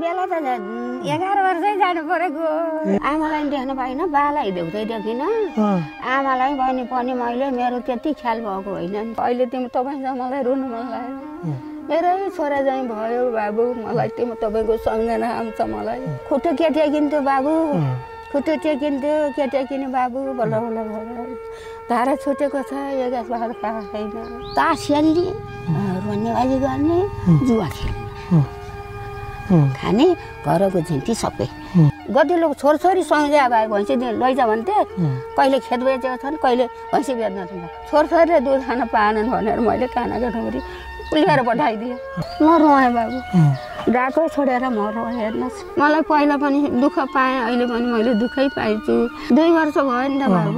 बेला त 11 वर्षै जानु परेको आमालाई देख्न पाइन बालाई देख्दै देखिन आमालाई पनि पनि मैले मेरो त्यति ख्याल भएको होइन अहिले तपाईसँग मलाई रुनु मन लाग्यो मेरै छोरा चाहिँ भयो बाबु मलाई तपाईको सम्झना आउँछ मलाई खुट्टो केटे किन्थ्यो बाबु खुट्टो टेकिन्थ्यो केटे किने बाबु बल्ल बल्ल धारा छुटेको छ एक बार छैन तास खेल्ने भन्नेबाजी गर्ने जुवा खेल्ने खाने घरको झिन्टी सबै कति लोक छोरछोरी सँगै भाइ भैँसी लैज भन्थे कहिले खेत बेचेको छन् कहिले भैँसी बेच्न छोरछोरीले दुध खान पाएनन् भनेर मैले कानाको ठौरी लिएर पठाइदिएँ म रोएँ बाबु डाको छोडेर म रोएँ हेर्नुहोस् मलाई पहिला पनि दुःख पाएँ अहिले पनि मैले दुःखै पाइछु 2 वर्ष भयो नि त बाबु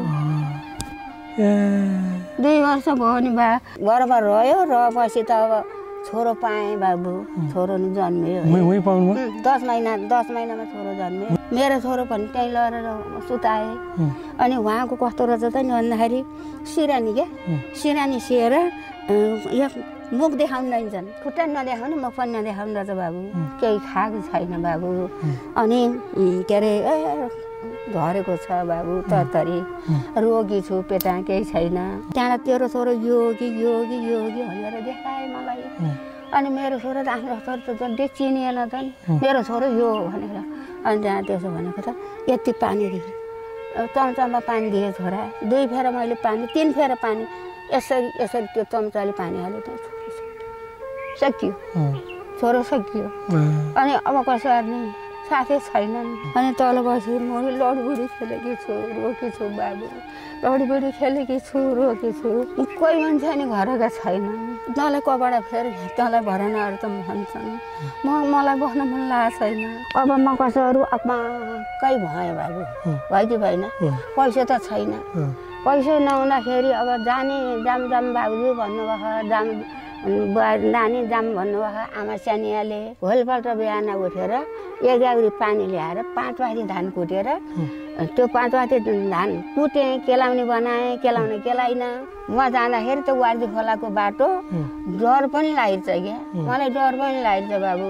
2 वर्ष भयो नि बा घरमा रह्यो रहेपछि त अब छोरो पाएँ बाबु छोरो नि जन्मियो 10 महिनामा छोरो जन्मियो मेरो छोरो पनि त्यहीँ लगेर सुताए अनि उहाँको कस्तो रहेछ त नि भन्दाखेरि सिरानी सिएर मुख देखाउनु लैन्छन् खुट्टा नदेखाउने मुख पनि नदेखाउनु रहेछ बाबु केही खाएको छैन बाबु अनि के अरे झरेको छ बाबु तरतरी रोगी छु पेटा केही छैन त्यहाँ तेरो छोरो योगी भनेर देखाए मलाई अनि मेरो छोरो त आफ्नो छोरो त झन्डै चिनिएन त मेरो छोरो यो भनेर अनि त्यहाँ त्यसो भनेको त यति पानी दिए चम्चामा पानी दिए छोरा 2 फेर मैले पानी 3 फेर पानी यसरी त्यो चम्चाले पानी हाल्यो त सकियो छोरो सकियो अनि अब कसो गर्ने साथै छैनन् अनि तल बसेर म लडबुडी खेलेकी छु रोकी छु बाबु लडबुडी खेलेकी छु रोकी छु कोही मान्छे नि घरका छैनन् तँलाई कपडा फेर तँलाई भरनाहरू त भन्छन् मलाई बस्न मन लागेको छैन अब म कसोहरू अक्कै भएँ बाबु भयो कि भएन पैसा त छैन पैसा नहुँदाखेरि अब जाम बाबुजू भन्नुभयो नानी जाम भन्नुभयो आमा सानियाले भोलिपल्ट बिहान उठेर 1 गाउरी पानी ल्याएर 5 वाटी धान कुटेर त्यो 5 वाटी धान कुटेँ केलाउने बनाएँ केलाइन म जाँदाखेरि त्यो वार्दी खोलाको बाटो डर पनि लागिन्छ क्या मलाई डर पनि लागिन्छ बाबु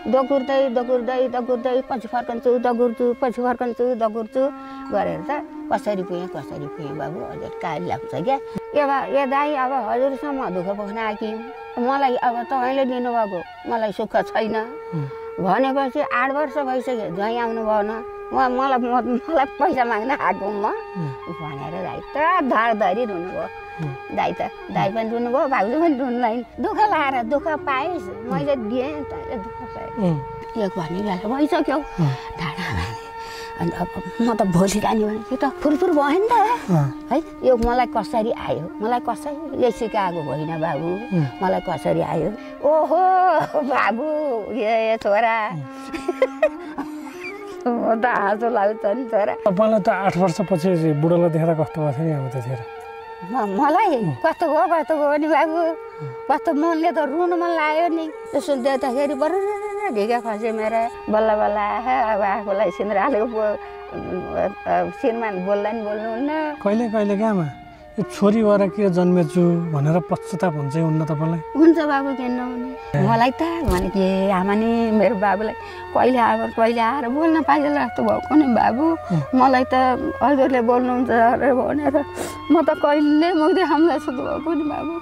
दगुर्दै पछि फर्कन्छु गरेर त कसरी पुगेँ बाबु हजुर काल लाग्छ क्या ए दाइ अब हजुरसँग दुःख पोख्न आएकी मलाई अब तपाईँले दिनुभएको मलाई सुख छैन भनेपछि 8 वर्ष भइसक्यो ज्वाइँ आउनु भएन मलाई पैसा माग्न आएको म भनेर दाइ त धरधरी रुनुभयो दाइ पनि रुनुभयो भाउजू पनि रुनु दुःख लाएर दुःख पाइस् मैले दिएँ तैँले दुःख पाएँ एक भन्ने बेला भइसक्यो ढाडा अनि अब म त भोलि जाने भनेको त फुरफुर भयो नि त है यो मलाई कसरी आयो मलाई कसैले सिकाएको होइन बाबु मलाई कसरी आयो ओहो बाबु ए छोरा म त हाँसो लाग्छ नि छोरा तपाईँलाई त 8 वर्षपछि बुढोलाई देख्दा कस्तो भएको थियो नि अब त्यतिखेर मलाई कस्तो हो नि बाबु कस्तो मनले त रुनु मन लाग्यो नि त्यसो देख्दाखेरि बरर ढिका खसे मेरो बल्ल अब आफूलाई सिन्द्र हालेको श्रीमान बोल्दा नि बोल्नुहुन्न कहिले कहाँमा यो छोरी भएर के जन्मेछु भनेर पश्चाताप हुन्छ हुन्न तपाईँलाई हुन्छ बाबु किन नहुने मलाई त भने के आमा नि मेरो बाबुलाई कहिले आएर बोल्न पाइन्छ जस्तो भएको नि बाबु मलाई त हजुरले बोल्नुहुन्छ अरे भनेर म त कहिले मुख देखाउन जस्तो भएको नि बाबु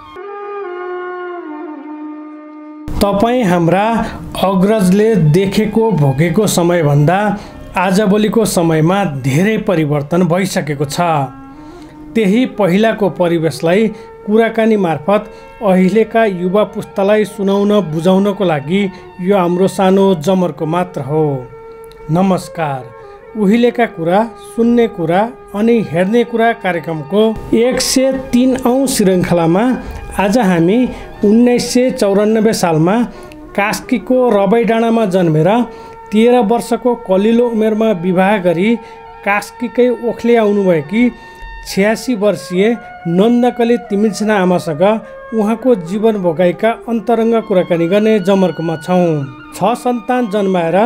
तपाईँ हाम्रा अग्रजले देखेको भोगेको समयभन्दा आजभोलिको समयमा धेरै परिवर्तन भइसकेको छ त्यही पहिलाको परिवेशलाई कुराकानी मार्फत अहिलेका युवा पुस्तालाई सुनाउन बुझाउनको लागि यो हाम्रो सानो जमर्को मात्र हो। नमस्कार, उहिलेका कुरा, सुन्ने कुरा अनि हेर्ने कुरा कार्यक्रमको 103औं श्रृङ्खलामा आज हामी 1994 सालमा कास्कीको रबैडाँडामा जन्मेर 13 वर्षको कलिलो उमेरमा विवाह गरी कास्कीकै ओखले आउनुभएकी 86 वर्षीय नन्दकली तिमिल्सिना आमासँग उहाँको जीवन भोगाइका अन्तरङ्ग कुराकानी गर्ने जमर्कोमा छौँ। 6 सन्तान जन्माएर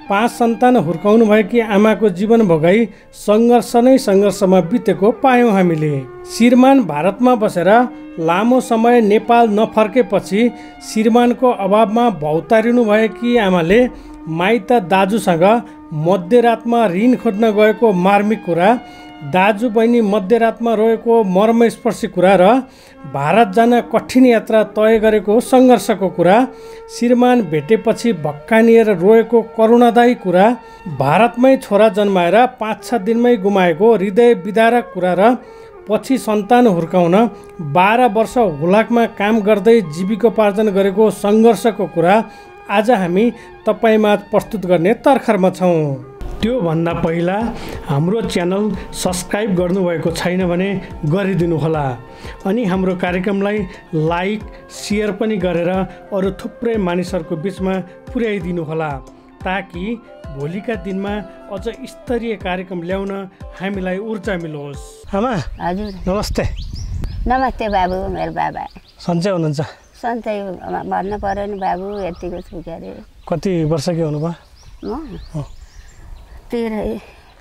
5 सन्तान हुर्काउनु भएकी आमाको जीवन भोगाई सङ्घर्ष नै सङ्घर्षमा बितेको पायौँ हामीले। श्रीमान भारतमा बसेर लामो समय नेपाल नफर्केपछि श्रीमानको अभावमा भौतारिनु भएकी आमाले माइत दाजुसँग मध्यरातमा ऋण खोज्न गएको मार्मिक कुरा, दाजु बहिनी मध्यरातमा रहेको मर्मस्पर्शी कुरा र भारत जान कठिन यात्रा तय गरेको सङ्घर्षको कुरा, श्रीमान भेटेपछि भक्कानिएर रोएको करुणादायी कुरा, भारतमै छोरा जन्माएर 5-6 दिनमै गुमाएको हृदय विदारक कुरा र पछि सन्तान हुर्काउन 12 वर्ष हुलाकमा काम गर्दै जीविकोपार्जन गरेको सङ्घर्षको कुरा आज हामी तपाईँमाझ प्रस्तुत गर्ने तर्खरमा छौँ। त्योभन्दा पहिला हाम्रो च्यानल सब्सक्राइब गर्नुभएको छैन भने गरिदिनुहोला अनि हाम्रो कार्यक्रमलाई लाइक सेयर पनि गरेर अरू थुप्रै मानिसहरूको बिचमा पुर्याइदिनुहोला ताकि भोलिका दिनमा अझ स्तरीय कार्यक्रम ल्याउन हामीलाई ऊर्जा मिलोस्। आमा हजुर नमस्ते। नमस्ते बाबु, मेरो बाबा सन्चै हुनुहुन्छ? सन्चै भन्नु पर्यो नि बाबु, यतिको छु के अरे। कति वर्षकी हुनुभयो? म 81,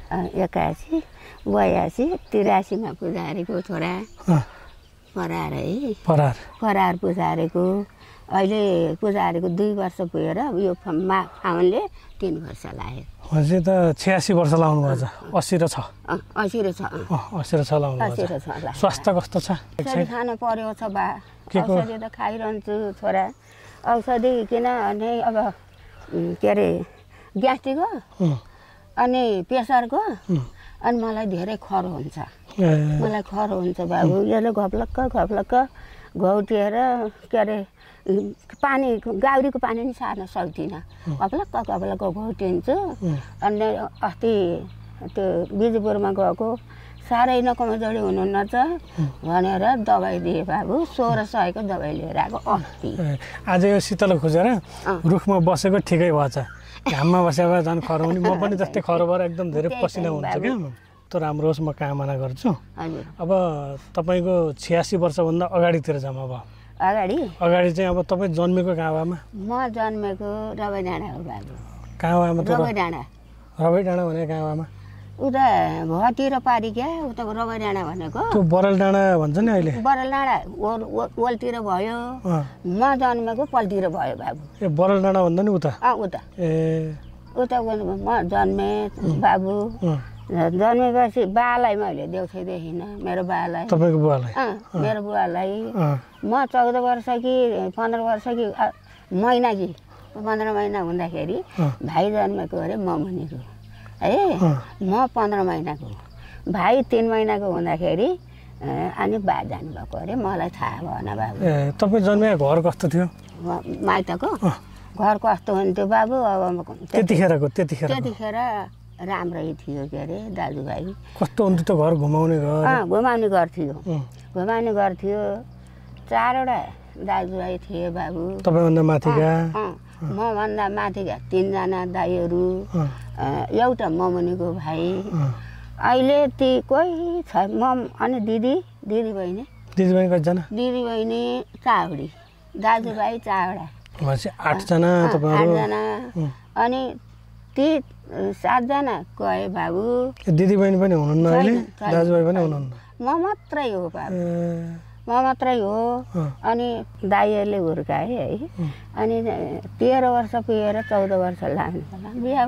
82, 83मा पुजारीको छोरा परार है, परार पुजारीको। अहिले पुजारीको 2 वर्ष पुगेर यो फाउनले 3 वर्ष लाग्यो। अझै त 86 वर्ष लाउनु भएको छ। 80 र 6 80 र 6 लाउनु भएको छ। स्वास्थ्य कस्तो छ? औषधि खान पर्यो छ बा, औषधि त खाइरहन्छु छोरा। औषधि किनभने अब के अरे ग्यास्ट्रिकको अनि प्रेसरको अनि मलाई धेरै खरो हुन्छ। मलाई खरो हुन्छ बाबु। यसले घप्लक्क घौटिएर के अरे पानी गाउरीको पानी पनि सार्न सक्दिनँ। घप्लक्क घौटिन्छु। अनि अस्ति त्यो बिजपुरमा गएको साह्रै नकमजोरी हुनुहुन्न छ भनेर दबाई दिए बाबु। 1600को दबाई लिएर आएको अस्ति। आज यो शीतल खोजेर रुखमा बसेको ठिकै भएछ। घाममा बसेर झन् खरो हुने। म पनि जस्तै खरो भएर एकदम धेरै पसिना हुन्छ क्या। त राम्रो होस्, म कामना गर्छु। अब तपाईँको 86 वर्षभन्दा अगाडितिर जाऊँ। अब अगाडि चाहिँ अब तपाईँ जन्मेको कहाँ हो आमा? म जन्मेको रबै डाँडा हो बाबु। कहाँ हो आमा? रबै डाँडा। रबै डाँडा भने कहाँ हो आमा? उता भतिर पारी क्या, उता रबै डाँडा भनेको। त्यो बरल डाँडा भन्छ नि अहिले। बरल डाँडा ओलतिर भयो। म जन्मेको पल्तिर भयो बाबु। ए बरल डाँडा भन्दा नि उता? उता उता म जन्मे बाबु। जन्मेपछि बालाई मैले देउथै देखिनँ। मेरो बालाई। तपाईँको बुवालाई? मेरो बुवालाई। म 14 वर्ष कि 15 वर्ष कि महिना कि 15 महिना हुँदाखेरि भाइ जन्मेको अरे म मुनिको है। म 15 महिनाको, भाइ 3 महिनाको हुँदाखेरि अनि बा जानुभएको अरे। मलाई थाहा भएन बाबु। तपाईँ जन्मेको घर कस्तो थियो? माइतको घर कस्तो हुन्थ्यो बाबु? अब त्यतिखेर राम्रै थियो के अरे दाजुभाइ। कस्तो हुन्थ्यो त घर? घुमाउने घर? घुमाउने घर थियो। घुमाउने घर थियो। 4वटा दाजुभाइ थिए बाबु। तपाईँभन्दा माथिका? मभन्दा माथिका 3 जना दाइहरू, एउटा ममुनिको भाइ। अहिले ती कोही छ म अनि दिदी बहिनी कतिजना? दिदी बहिनी 4वटी, दाजुभाइ 4वटा, 8 जना तपाईँहरू। 8 जना। अनि ती 7 जना गए बाबु। दिदी बहिनी पनि हुनुहुन्न अहिले? दाजुभाइ पनि हुनुहुन्न? म मात्रै हो बाबु, म मात्रै हो। अनि दाइहरूले हुर्काए है। अनि 13 वर्ष पुगेर 14 वर्ष लाग्नु होला बिहा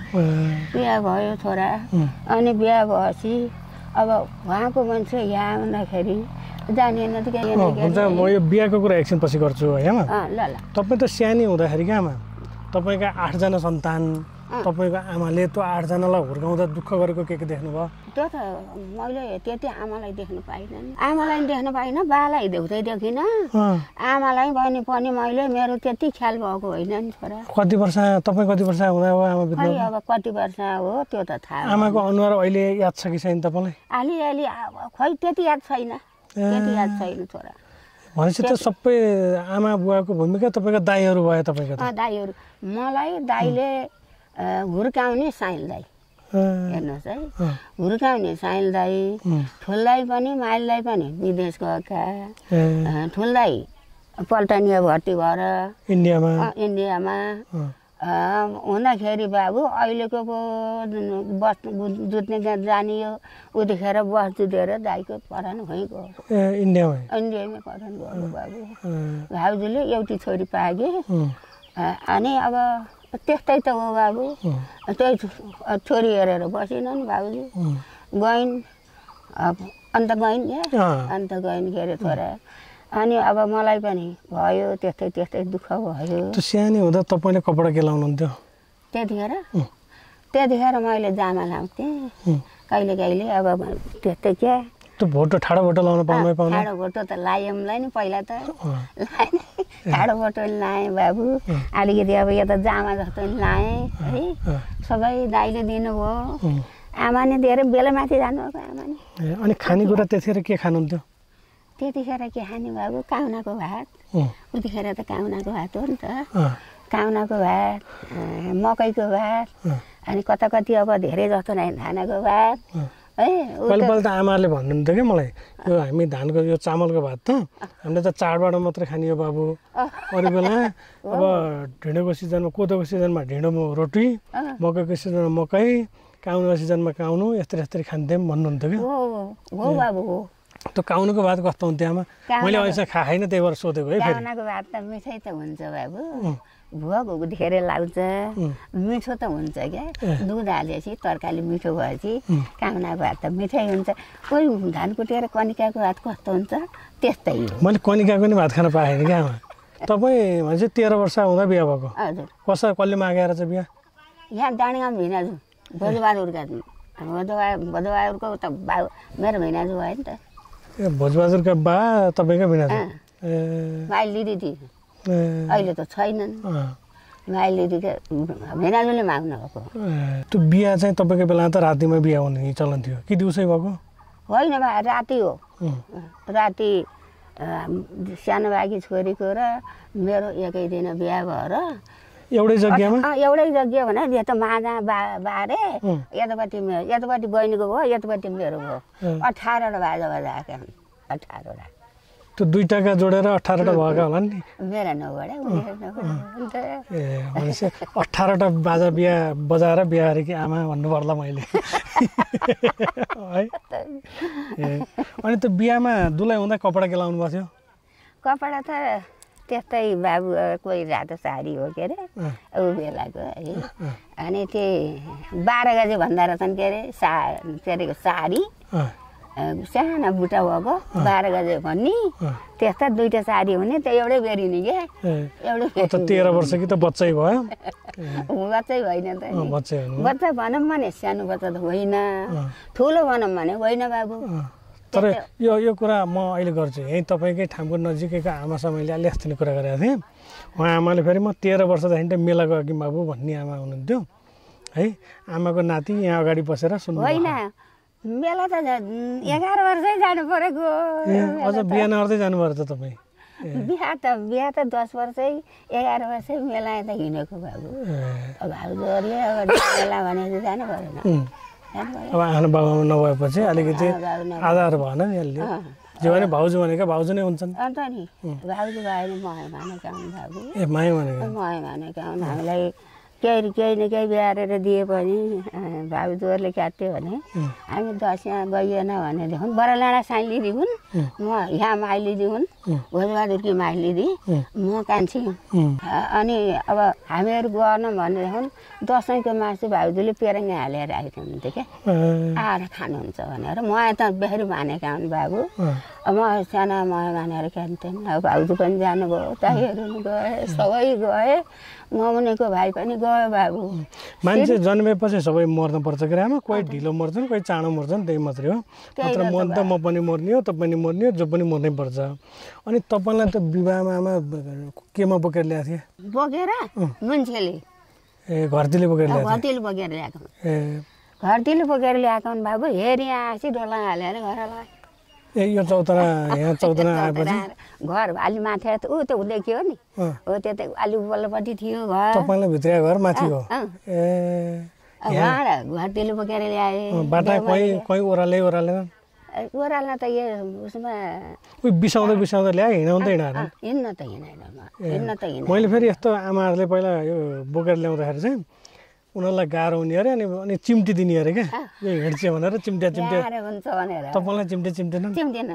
भयो छोरा। अनि बिहा भएपछि अब उहाँको मान्छे यहाँ आउँदाखेरि जानिएन त के। हुन्छ, म यो बिहाको कुरा एकछिन पछि गर्छु है आमा। ल। तपाईँ त सानै हुँदाखेरि क्या आमा, तपाईँका 8 जना सन्तान, तपाईँको आमाले त्यो 8 जनालाई हुर्काउँदा दुःख गरेको के देख्नुभयो? त्यो त मैले त्यति आमालाई देख्न पाइनँ। बालाई देउथै देखिनँ। आमालाई पनि मैले मेरो त्यति ख्याल भएको होइन नि छोरा। कति वर्ष तपाईँ कति वर्ष हुँदा हो आमा बित्नु? अब कति वर्ष हो त्यो त थाहा। आमाको अनुहार अहिले याद छ कि छैन तपाईँलाई? अलि खै त्यति याद छैन छोरा। भनेपछि त सबै आमा बुवाको भूमिका तपाईँको दाइहरू भयो। तपाईँको दाइहरू मलाई दाइले हुर्काउने साइल दाइ हेर्नुहोस् है। हुर्काउने साइल दाइ, ठुल्दाइ पनि माइलदाइ पनि विदेश गएका। ठुल्दाइ पल्टनिया भर्ती भएर इन्डियामा, हुँदाखेरि बाबु अहिलेको पो बस जुत्ने जानियो उतिखेर बस जुतेर दाइको पढाउन भइगयो इन्डियामै पढाउनु गयो बाबु भाउजूले एउटी छोरी पागे अनि अब त्यस्तै त हो बाबु त्यही छोरी हेरेर बसिनन् भाउजू गइन् अन्त गइन् अन्त गइन् के अरे छोरा अनि अब मलाई पनि भयो त्यस्तै दुःख भयो सानो हुँदा तपाईँले कपडा के लाउनुहुन्थ्यो त्यतिखेर मैले जामा लाउँथेँ कहिले अब त्यस्तै क्या त्यो भोटो ठाडो भोटो लाउन पाउनु ठाडो भोटो त लाएमलाई नि पहिला त लाएँ ठाडो भोटो लाएँ बाबु अलिकति अब यो त जामा जस्तो नि लाएँ है सबै दाइले दिनुभयो आमाले दिएर बेलामाथि जानुभएको आमाले अनि खानेकुरा त्यतिखेर के खानुहुन्थ्यो त्यतिखेर के खाने बाबु काउनाको भात उतिखेर त काउनाको भात हो नि त काउनाको भात मकैको भात अनि कति अब धेरै जस्तो नै धानको भात है पहिला त आमाले भन्नुहुन्थ्यो कि मलाई यो हामी धानको यो चामलको भात त हामीले त चाडबाड मात्रै खाने हो बाबु अरू बेला अब ढिँडोको सिजनमा कोदोको सिजनमा ढिँडो रोटी मकैको सिजनमा मकै काउनुको सिजनमा काउनु यस्तै खान्थ्यौँ भन्नुहुन्थ्यो कि हो बाबु हो त्यो काउनुको भात कस्तो हुन्थ्यो आमा मैले अहिलेसम्म खाएन त्यही भएर सोधेको है काउनाको भात त मिठै त हुन्छ बाबु भुवाको धेरै लाउँछ मिठो त हुन्छ क्या दुध हालेपछि तरकारी मिठो भएपछि काउनाको भात त मिठै हुन्छ कोही धान कुटेर कनिकाको भात कस्तो हुन्छ त्यस्तै हो मैले कनिकाको नि भात खान पाएन क्या आमा तपाईँ भनेपछि 13 वर्ष हुँदा बिहा भएको हजुर कसले मागेर चाहिँ बिहा यहाँ डाँडीगाउँ भिनाजु भोजबहादुरका भोजबहादुरको त मेरो भिनाजु भयो नि त भोजबहादुरका बा तपाईँको भिनाजु माइली दिदी अहिले त छैनन् माइली दिदी भिनाजुले माग्नु भएको त्यो बिहा चाहिँ तपाईँको बेला त रातिमा बिहा हुने चलन थियो कि दिउँसै भएको होइन बा राति हो राति सानो बाकी छोरीको र मेरो एकै दिन बिहा भएर एउटै जग्गामा एउटै जग्गा भने यो त माझा बारे यतापट्टि बहिनीको भयो यतापट्टि मेरो भयो 18वटा बाजा आएका 18वटा त्यो 2 टका जोडेर 18वटा भएका होला नि मेरो 9वटा ए भनेपछि 18वटा बाजा बिहा बजाएर बिहा गरेकी आमा भन्नु पर्ला मैले है अनि त्यो बिहामा दुलै हुँदा कपडा के लाउनु भएको थियो कपडा त त्यस्तै बाबु कोही रातो साडी हो के अरे ऊ बेलाको है अनि त्यही 12 गजे भन्दा रहेछन् के अरे साडी साना बुटा भएको 12 गजे भन्ने त्यस्ता 2टा साडी हुने त एउटै बेरिने क्या एउटै 13 वर्ष कि त बच्चै भयो बच्चै होइन त बच्चा भनौँ भने सानो बच्चा त होइन ठुलो भनौँ भने होइन बाबु तर यो कुरा म अहिले गर्छु यहीँ तपाईँकै ठाउँको नजिकैको आमासँग मैले अलि अस्ति कुरा गरेको थिएँ उहाँ आमाले फेरि म 13 वर्षदेखि त मेला गएकी बाबु भन्ने आमा हुनुहुन्थ्यो है आमाको नाति यहाँ अगाडि बसेर सुन्नु होइन मेला त 11 वर्षै जानु परेको अझ बिहा नगर्दै जानुभयो त तपाईँ बिहा त 10 वर्षै 11 वर्षै मेला त हिँडेको बाबु भाउजूहरूले अब मेला भनेर जानु परेन अब आफ्नो बाबामा नभएपछि अलिकति आधार भएन नि यसले जे भने भाउजू भनेको भाउजू नै हुन्छन् अन्त नि भाउजू भयो नि माया मानेका हुन् बाबु ए माया मानेका हुन् हामीलाई केही न केही बिहारेर दिए पनि भाउजूहरूले काट्यो भने हामी दसैँ गइएन भनेदेखि बरालाडा साइलिदी हुन् म यहाँ माइलिदी हुन् भोजबहादुरकी माइलिदी म कान्छी अनि अब हामीहरू गर्न भनेदेखि दसैँको मासु भाउजूले पेरङ्गे हालेर राखेको हुन्थ्यो क्या आएर खानुहुन्छ भनेर म त बेहोरी मानेका हुन् बाबु म साना म मानेर खान्थेँ अब भाउजू पनि जानुभयो दाइहरू पनि गए सबै गए ममुनेको भाइ पनि गयो बाबु मान्छे जन्मेपछि सबै मर्नुपर्छ के आमा कोही ढिलो मर्छन् कोही चाँडो मर्छन् त्यही मात्रै हो नत्र मन त म पनि मर्ने हो तपाईँ पनि मर्ने हो जो पनि मर्नै पर्छ अनि तपाईँलाई त विवाहमा आमा केमा बोकेर ल्याएको थिएँ बोकेर मान्छेले ए घरतिले बोकेर ल्याएको घरतिले बोकेर ल्याएको ए घरतिले बोकेर ल्याएको बाबु हेरि आएपछि डोला हालेर घर लगाए ए यो चौतारा यहाँ चौतारा आएपछि घर अलि माथि ऊ त देखियो नि हो त्यो त अलि उपल्लोपट्टि थियो घर तपाईँलाई भित्र घर माथि हो ए घरतिले बोकेर ल्याए बाटा कोही ओह्राले ओह्राल्न त यो उसमा बिसाउँदै ल्याए हिँड्न त हिँड्दैन मैले फेरि यस्तो आमाहरूले पहिला यो बोकेर ल्याउँदाखेरि चाहिँ उनीहरूलाई गाह्रो हुने अरे अनि चिम्टी दिने अरे क्या यो हिँड्छ भनेर चिम्टे हुन्छ भनेर तपाईँलाई चिम्टेनन्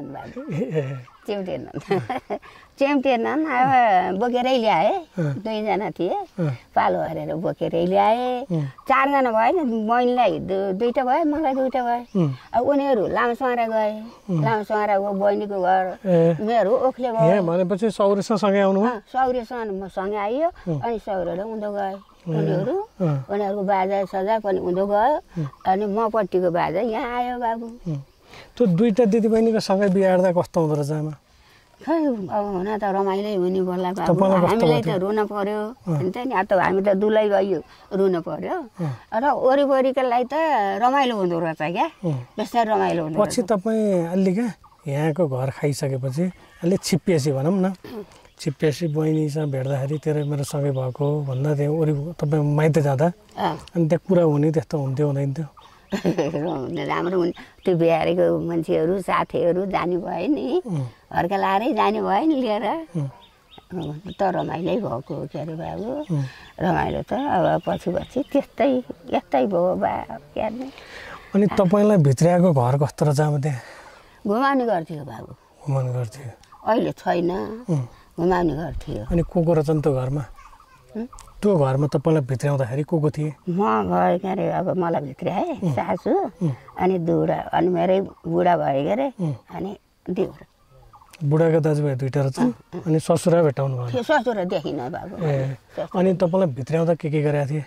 चिम्टेनन् अब बोकेरै ल्याए 2 जना थिए पालो हरेर बोकेरै ल्याए 4 जना भयो नि बहिनीलाई 2टा भयो मलाई 2टा भयो अब उनीहरू लामसुवारा गए लामसुवारा गयो बहिनीको घर मेरो ओखले गयो भनेपछि सौरेसँग सँगै आउनु सौरेसँग म सँगै आइयो अनि सौरेले उँधो गए उनीहरूको बाजा सजा पनि उँधो गयो अनि मपट्टिको बाजा यहाँ आयो बाबु त्यो 2टा दिदीबहिनीको सँगै बिहा गर्दा कस्तो हुँदो रहेछ आमा खै अब हुन त रमाइलो हुने बोला बाबु हामीलाई त रुन पर्यो हुन्छ नि अब त हामी त दुलै गयो रुन पर्यो र वरिपरिकोलाई त रमाइलो हुँदो रहेछ क्या बेसार रमाइलो हुँदो पछि तपाईँ अलि क्या यहाँको घर खाइसकेपछि अलि छिप्पिएसी भनौँ न छिप्पिएसी बहिनीसँग भेट्दाखेरि तेरो मेरो सँगै भएको भन्दा त्यहाँ तपाईँ माइत जाँदा अनि त्यहाँ कुरा हुने त्यस्तो हुन्थ्यो हुँदैन थियो राम्रो हुने त्यो बिहारेको मान्छेहरू साथीहरू जाने भयो नि हर्का लाएरै जाने भयो नि लिएर त रमाइलै भएको के अरे बाबु रमाइलो त अब पछि यस्तै भयो बा के अरे अनि तपाईँलाई भित्रियाको घर कस्तो रहेछ अब त्यहाँ घुमाउने गर्थ्यो बाबु घुमाउने गर्थ्यो अहिले छैन घुमाउने गर्थ्यो अनि को रहेछन् त्यो घरमा त्यो घरमा तपाईँलाई भित्र्याउँदाखेरि को थिए म गएँ के अरे अब मलाई भित्र्याएँ सासू अनि दुडा अनि मेरै बुढा भयो के अरे अनि दिउरा बुढाको दाजुभाइ 2टा रहेछन् अनि ससुरा भेटाउनु भयो ससुरा देखिन बाबु अनि तपाईँलाई भित्र्याउँदा के गरेका थिए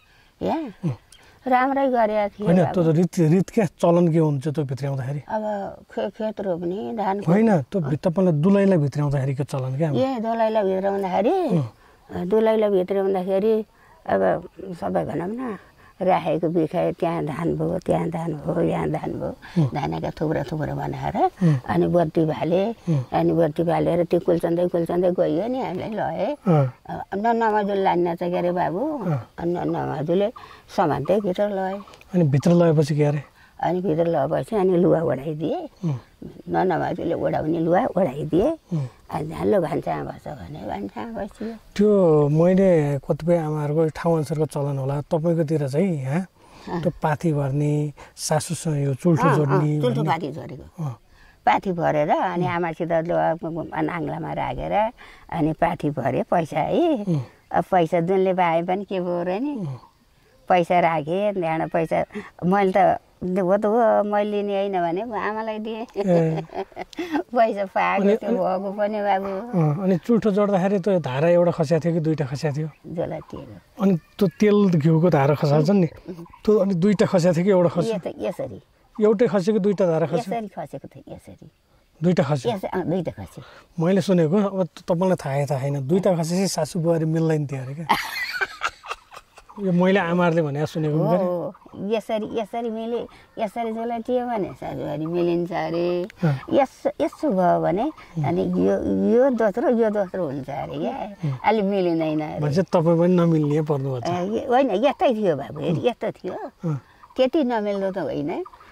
राम्रै गरेका थिए होइन त्यो रीत क्या चलन के हुन्छ त्यो भित्र्याउँदाखेरि अब खेत रोप्ने धान होइन त्यो तपाईँलाई दुलैलाई भित्र्याउँदाखेरि के चलन क्या दुलैलाई भित्र्याउँदाखेरि अब सबै भनौँ न राखेको बिखायो त्यहाँ धान भयो यहाँ धान भयो धानका थुप्रो बनाएर अनि बत्ती बालेर त्यो कुल्चन्दै गयो नि हामीलाई लए नमाजुले लान्न चाहिँ के अरे बाबु नमाजुले समात्दै भित्र लए अनि भित्र लगेपछि के अरे अनि भित्र लगेपछि अनि लुगा ओढाइदिए नमाजुले ओढाउने लुगा ओढाइदिए अनि झालो भान्सा बस्छ भने भान्सा बस्यो त्यो मैले कतिपय आमाहरूको ठाउँ अनुसारको चलन होला तपाईँकोतिर चाहिँ यहाँ त्यो पाथी भर्ने सासूसँग यो चुल्ठो जोड्ने पाथी जोडेको पाथी भरेर अनि आमासित नाङ्लामा राखेर अनि पाथी भरे पैसा है अब पैसा जुनले पाए पनि के भयो र नि पैसा राखेँ त्यहाँबाट पैसा मैले त मैले लिने होइन भने आमालाई दिएँ पैसा पाएको त्यो भएको पनि बाबु अनि चुल्ठो जोड्दाखेरि त्यो धारा एउटा खस्या थियो कि 2टा खस्या थियो जसलाई तेल अनि त्यो तेल घिउको धारा खसाल्छ नि त्यो अनि 2टा खस्या थियो कि एउटा खस्यो यसरी एउटै खस्यो कि 2टा धारा खस्यो यसरी खसेको थियो यसरी 2टा खस्यो 2टा खस्यो मैले सुनेको अब तपाईँलाई थाहै छैन 2टा खसेपछि सासू बुहारी मिल्दैन थियो अरे क्या यो मैले आमाहरूले भने सुनेको यसरी मिले यसरी जसलाई थियो भने सासूहारी मिलिन्छ अरे यसो भयो भने अनि यो दोस्रो हुन्छ अरे क्या अलि मिलिँदैन अरे तपाईँ पनि नमिल्ने पर्नु होइन यस्तै थियो बाबु यस्तो थियो त्यति नमिल्दो त होइन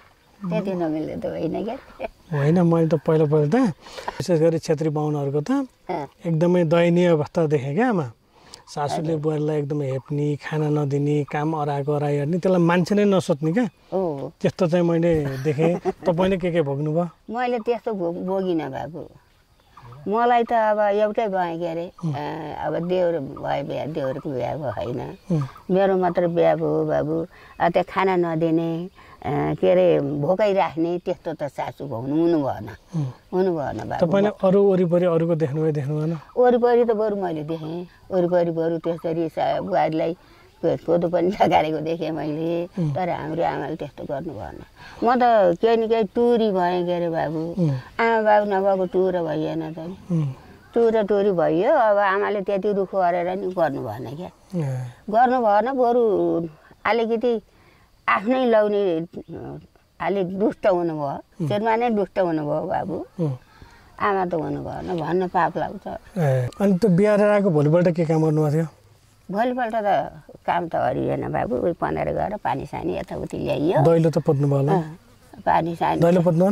क्या होइन मैले त पहिला त विशेष गरी क्षेत्री बाहुनहरूको त एकदमै दयनीय अवस्था देखेँ क्या आमा सासूले बुहारीलाई एकदमै हेप्ने खाना नदिने काम अराई हेर्ने त्यसलाई मान्छे नै नसोध्ने क्या त्यस्तो चाहिँ मैले देखेँ तपाईँले के भोग्नुभयो मैले त्यस्तो भोगिनँ बाबु मलाई त अब एउटै भयो के अरे अब देउर भयो बिहा देउरको बिहा भयो होइन मेरो मात्र बिहा भयो बाबु त्यहाँ खाना नदिने के अरे भोकै राख्ने त्यस्तो त सासू हुनु भएन बाबु तपाईँले अरू वरिपरि अरूको देख्नु भएन वरिपरि त बरु मैले देखेँ वरिपरि बरु त्यसरी बुहारीलाई कोदो पनि लगाएको देखेँ मैले तर हाम्रो आमाले त्यस्तो गर्नु भएन म त केही न केही टुरी भएँ के अरे बाबु आमा बाबु नभएको टुरो भइएन त टुरी भइयो अब आमाले त्यति रुख गरेर नि गर्नु भएन क्या गर्नु भएन बरु अलिकति आफ्नै लाउने अलिक दुष्ट हुनुभयो श्रीमान नै दुष्ट हुनुभयो बाबु आमा त हुनु भएन भन्न पाप लाग्छ अनि त्यो बिहा आएको भोलिपल्ट के काम गर्नुभएको थियो भोलिपल्ट त काम त हरिएन बाबु उयो 15 गएर पानी सानी यताउति ल्याइयो दैलो त पोत्नु भयो होला पानी सानी दैलो पोत्नु भएन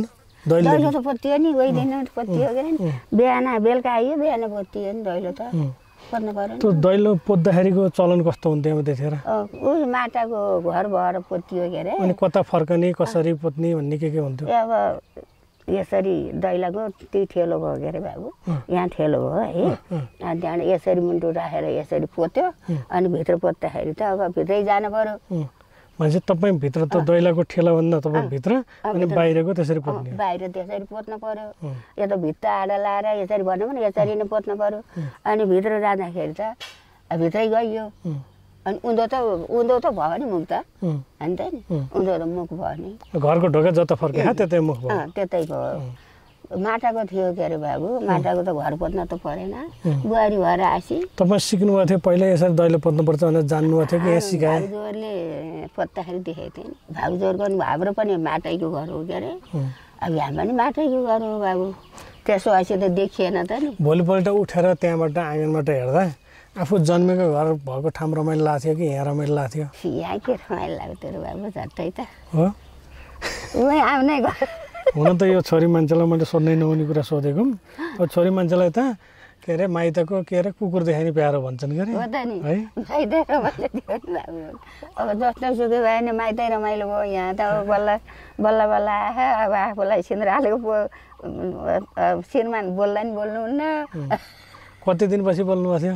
दैलो त पोतियो नि उही दिन पोतियो के बिहान बेलुका आइयो बिहान पोतियो नि दैलो त पोत्नु पर्यो त्यो दैलो पोत्दाखेरिको चलन कस्तो हुन्थ्यो अब त्यतिखेर उही माटाको घर भएर पोतियो के अरे अनि कता फर्कने कसरी पोत्ने भन्ने के हुन्थ्यो अब यसरी दैलाको त्यही ठेलो भयो के अरे बाबु यहाँ ठेलो भयो है अनि त्यहाँबाट यसरी मुन्टु राखेर यसरी पोत्यो अनि भित्र पोत्दाखेरि त अब भित्रै जानु पर्यो मान्छे तपाईँ भित्र त दैलाको ठेलाभन्दा तपाईँ भित्र अनि बाहिरको त्यसरी पोत्ने बाहिर त्यसरी पोत्नु पर्यो यो त भित्ता आडा लाएर यसरी भन्यो भने यसरी नै पोत्नु पर्यो अनि भित्र जाँदाखेरि त भित्रै गइयो अनि उँधो त भयो नि मुख त होइन त नि उँधो त मुख भयो नि घरको ढोका जता फर्के त्यतै मुख भयो त्यतै भयो माटाको थियो के अरे बाबु माटाको त घर पोत्न त परेन बुहारी भएर आसी तपाईँ सिक्नुभएको थियो पहिला यसरी दैलो पोत्नुपर्छ भनेर जान्नुभएको थियो कि यहाँ सिकाए भाउजूहरूले पोत्दाखेरि देखेको थिएँ नि भाउजूहरूको हाम्रो पनि माटैको घर हो के अरे अब यहाँ पनि माटैको घर हो बाबु त्यसो आएपछि त देखिएन त नि भोलिपल्ट उठेर त्यहाँबाट आँगनबाट हेर्दा आफू जन्मेको घर भएको ठाउँ रमाइलो लाग्थ्यो कि यहाँ रमाइलो लाग्थ्यो यहाँ के रमाइलो लाग्थ्यो र बाबु झट्टै त हो उही आउने घर हुन त यो छोरी मान्छेलाई मैले सोध्नै नहुने कुरा सोधेको अब छोरी मान्छेलाई त के अरे माइतको के अरे कुकुर देखाइ नि प्यारो भन्छन् के अरे हो त नि माइतै रमाइलो थियो नि बाबु अब जस्तो सुकै भयो नि माइतै रमाइलो भयो यहाँ त अब बल्ल बल्ल बल्ल आयो अब आफूलाई सिन्दुर हालेको श्रीमान बोल्दा नि बोल्नुहुन्न कति दिनपछि बोल्नुभएको थियो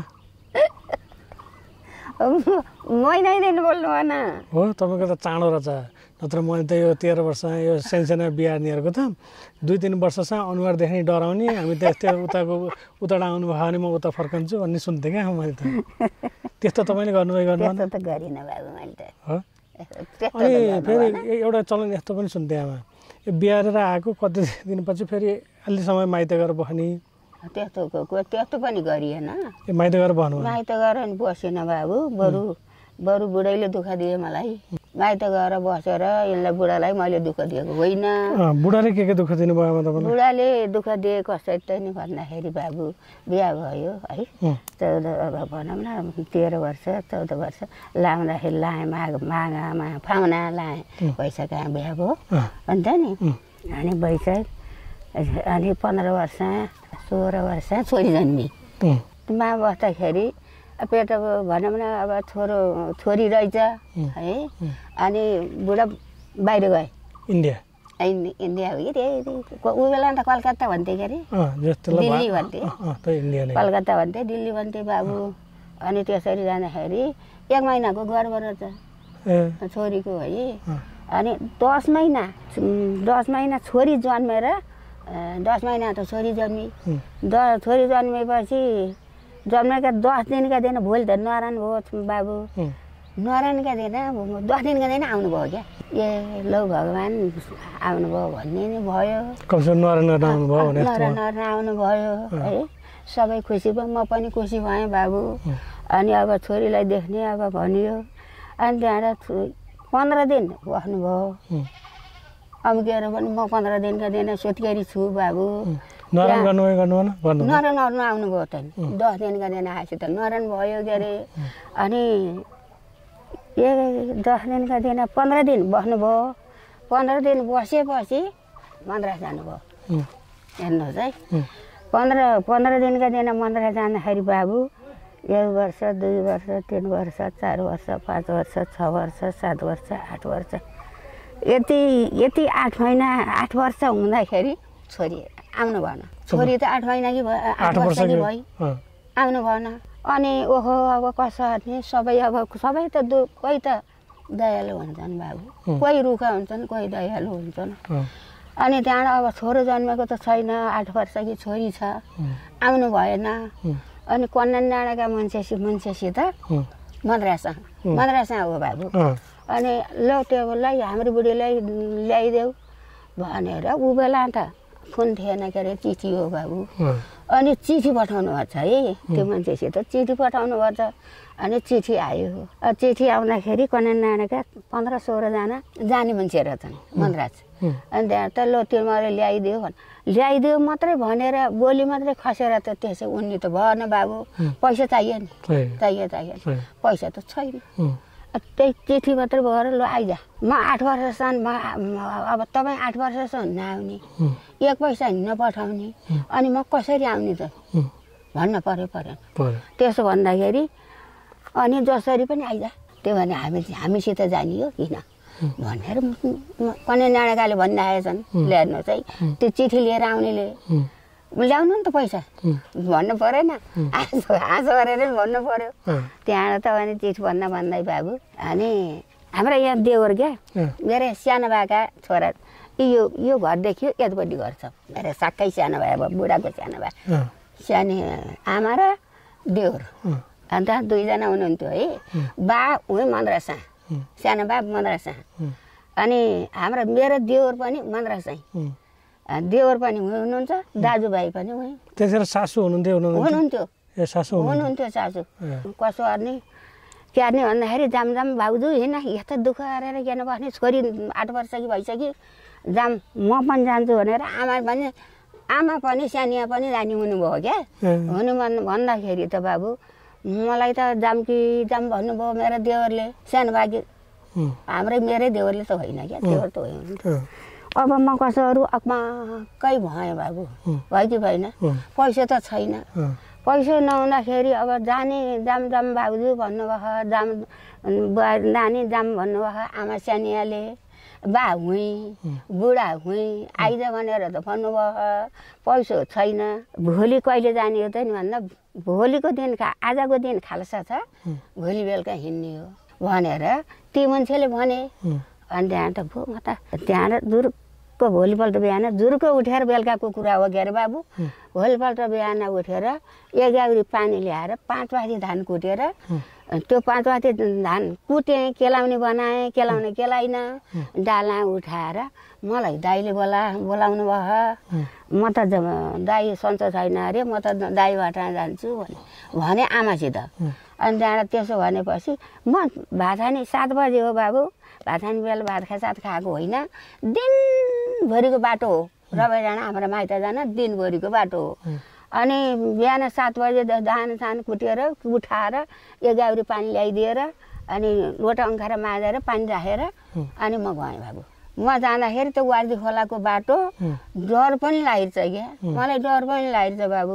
महिनै दिन बोल्नु भएन हो तपाईँको त चाँडो रहेछ नत्र मैले त यो 13 वर्ष यो सानसाना बिहानीहरूको त 2-3 वर्षसम्म अनुहार देख्ने डराउने हामी त उताबाट आउनुभयो भने म उता फर्कन्छु भन्ने सुन्थेँ क्या मैले त त्यस्तो तपाईँले गर्नुभयो त्यस्तो त गरिनँ बाबु मैले त हो अनि फेरि एउटा चलन यस्तो पनि सुन्थेँ आमा यो बिहारेर आएको कति दिनपछि फेरि अलि समय माइत गएर बस्ने त्यस्तो पनि गरिएन माइत गएर बस्नु माइत गएर नि बसेन बाबु बरु बुढैले दुःख दिए मलाई माइत गएर बसेर यसलाई बुढालाई मैले दुःख दिएको होइन बुढाले के दुःख दिनुभयो आमा तपाईँलाई बुढाले दुःख दिए कसरी नि भन्दाखेरि बाबु बिहा भयो है 14 भनौँ न 13 वर्ष 14 वर्ष लाउँदाखेरि लाएँ माघमा फाउना लाएँ पैसा कहाँ बिहा भयो अन्त नि अनि वैशाख अनि 15 वर्ष 16 वर्ष छोरी जन्मी मा बस्दाखेरि पेट भनौँ न अब छोरी रहेछ है अनि बुढा बाहिर गए इन्डिया हो कि ऊ बेला त कलकत्ता भन्थे के अरे दिल्ली भन्थे कलकत्ता भन्थे दिल्ली भन्थे बाबु अनि त्यसरी जाँदाखेरि 1 महिनाको गर्भ रहेछ छोरीको है अनि 10 महिना छोरी जन्मेर 10 महिना त छोरी जन्मी छोरी जन्मेपछि जन्मेका 10 दिनका दिन भोलि त नरान भयो बाबु नरानका दिन 10 दिनका दिन आउनुभयो क्या ए लौ भगवान् आउनुभयो भन्ने नै भयो नरान आउनुभयो है सबै खुसी भयो म पनि खुसी भएँ बाबु अनि अब छोरीलाई देख्ने अब भनियो अनि त्यहाँबाट 15 दिन बस्नुभयो अम्केर पनि म 15 दिनका दिन सोधकेरी छु बाबु नरान आउनुभयो त 10 दिनका दिन आएपछि त नरान भयो के अरे अनि 10 दिनका दिन 15 दिन बस्नुभयो 15 दिन बसेपछि मद्रास जानुभयो हेर्नुहोस् है 15 दिनका दिन मद्रास जाँदाखेरि बाबु 1 वर्ष 2 वर्ष 3 वर्ष 4 वर्ष 5 वर्ष 6 वर्ष 7 वर्ष 8 वर्ष यति 8 महिना 8 वर्ष हुँदाखेरि छोरी आउनु भएन छोरी त 8 महिना कि 8 वर्ष कि भई आउनु भएन अनि ओहो अब कसरी सबै त कोही त दयालु हुन्छन् बाबु कोही रुखा हुन्छन् कोही दयालु हुन्छन् अनि त्यहाँबाट अब छोरो जन्मेको त छैन 8 वर्ष कि छोरी छ आउनु भएन अनि कन्यान डाँडाका मान्छेसित मद्रास हो बाबु अनि ल टेबललाई हाम्रो बुढीलाई ल्याइदेऊ भनेर ऊ बेला त फोन थिएन के अरे चिठी हो बाबु अनि चिठी पठाउनु पर्छ है त्यो मान्छेसित चिठी पठाउनु पर्छ अनि चिठी आयो चिठी आउँदाखेरि कन्यान डाँडाका 15-16 जना जाने मान्छे रहेछन् मद्रास अनि त्यहाँ त ल त्यो मलाई ल्याइदियो मात्रै भनेर बोली मात्रै खसेर त त्यसै उनी त भएन बाबु पैसा चाहियो नि चाहियो पैसा त छैन त्यही चिठी मात्रै भएर ल आइजा म 8 वर्षसम्म अब तपाईँ 8 वर्षसम्म नआउने 1 पैसा हिँड्न पठाउने अनि म कसरी आउने त भन्न परेन त्यसो भन्दाखेरि अनि जसरी पनि आइजा त्यो भने हामीसित जाने हो किन भनेर कन्या डाँडाकाले भनिरहेछन् ल्याउनु चाहिँ त्यो चिठी लिएर आउनेले ल्याउनु नि त पैसा भन्नु परेन हाँसो गरेर भन्नु पर्यो त्यहाँबाट त अनि चिठी भन्दै बाबु अनि हाम्रो यहाँ देवर क्या मेरो सानो भाका छोरा यो घर देखियो यतापट्टि घर छ मेरो साक्कै सानो भाइ अब बुढाको सानो भाइ सानो आमा र देवर अन्त 2 जना हुनुहुन्थ्यो है बा उही मद्रासा सानो बा मद्रासा अनि हाम्रो मेरो देवर पनि मद्रासा देवर पनि हुनुहुन्छ दाजुभाइ पनि उही त्यसरी सासू हुनुहुन्थ्यो सासू कसो गर्ने क्यार्ने भन्दाखेरि जाम भाउजू होइन यस्तो दुःख गरेर किन बस्ने छोरी 8 वर्ष कि भइसक्यो जाम म पनि जान्छु भनेर आमा पनि सानिया पनि जाने हुनुभयो क्या हुनु भन्दाखेरि त बाबु मलाई त जाम भन्नुभयो मेरो देवरले सानो बाकी मेरै देवरले त होइन क्या देवर त होइन अब म कसोहरू अक्कै भएँ बाबु भयो कि भएन पैसा त छैन पैसा नहुँदाखेरि अब जाम भाउजू भन्नुभयो नानी जाम भन्नुभयो आमा सानियाले बा हुँ बुढा हुँ आइज भनेर त भन्नुभयो पैसा छैन भोलि कहिले जाने हो त नि भन्दा भोलिको दिन आजको दिन खालसा छ भोलि बेलुका हिँड्ने हो भनेर ती मान्छेले भने अनि त्यहाँ त भयो म त त्यहाँ जुरुक्क भोलिपल्ट बिहान जुरुक्क उठेर बेलुकाको कुरा हो के अरे बाबु भोलिपल्ट बिहान उठेर 1 गाउरी पानी ल्याएर 5 बाटी धान कुटेर त्यो 5 बाटी धान कुटेँ केलाउने बनाएँ केलाइन डाला उठाएर मलाई दाइले बोलाउनु भयो म त दाइ सन्चो छैन अरे म त दाइबाट जान्छु भने आमासित अनि त्यहाँबाट त्यसो भनेपछि म भात खाने 7 बजे हो बाबु भात खाने बेला भात खाएको होइन दिनभरिको बाटो हो रबाइ डाँडा हाम्रो माइत जान दिनभरिको बाटो हो अनि बिहान 7 बजे धान कुटेर उठाएर 1 गाउरी पानी ल्याइदिएर अनि लोटा अङ्खारा माझेर पानी राखेर अनि म गएँ बाबु म जाँदाखेरि त्यो वार्दी खोलाको बाटो डर पनि लागिरहेछ क्या मलाई डर पनि लागिरहेछ बाबु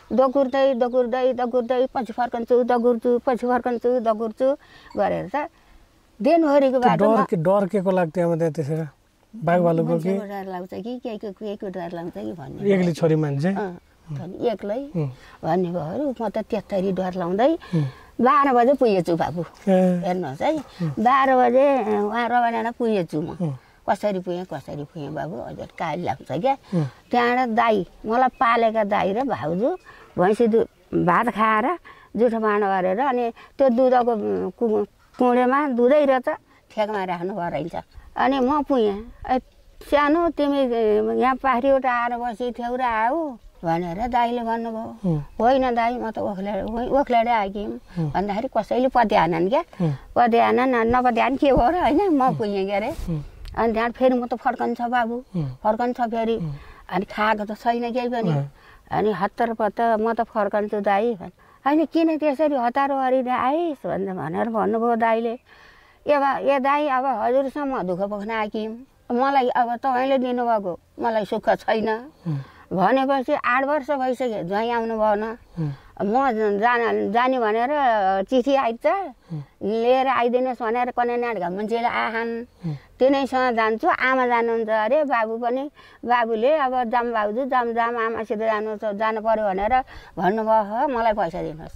दगुर्दै पछि फर्कन्छु गरेर त दिनभरिको बाटो डर के को लाग्थ्यो त्यसरी बाघ भालुको के डर लाग्छ कि केको डर लाग्छ कि भन्ने एक्लै छोरी मान्छे एक्लै भन्ने भयो म त त्यस्तरी डर लाउँदै 12 बजे पुगेछु बाबु हेर्नुहोस् है 12 बजे उहाँ रबाइ डाँडा पुगेछु म कसरी पुगेँ बाबु हजुर काली लाग्छ क्या त्यहाँबाट दाई मलाई पालेका दाई र भाउजू भैँसी भात खाएर जुठो माँडो गरेर अनि त्यो दुधको कुँडेमा दुधै रहेछ ठेकमा राख्नु रहेछ अनि म पुगेँ सानो तिमी यहाँ पाखरीबाट आएर बसी थियौ र आऊ भनेर दाइले भन्नुभयो होइन दाइ म त ओख्लाडै आएँ भन्दाखेरि कसैले पत्याएनन् क्या नपत्याएन के भयो र होइन म पुगेँ के अरे अनि त्यहाँ फेरि म त फर्कन्छ बाबु फेरि अनि खाएको त छैन केही पनि अनि हतार म त फर्कन्छु दाइ होइन किन त्यसरी हतारो गरेर आइस् भनेर भन्नुभयो दाइले ए दाइ अब हजुरसँग दुःख पोख्न आएँ मलाई अब तपाईँले दिनुभएको मलाई सुख छैन भनेपछि 8 वर्ष भइसक्यो ज्वाइँ आउनु भएन म जाने भनेर चिठी आइन्छ लिएर आइदिनुहोस् भनेर कन्या डाँडाका मान्छेले आहान तिनैसँग जान्छु आमा जानुहुन्छ अरे बाबुले अब जाम भाउजू जाम आमासित जानु पर्यो भनेर भन्नुभयो मलाई पैसा दिनुहोस्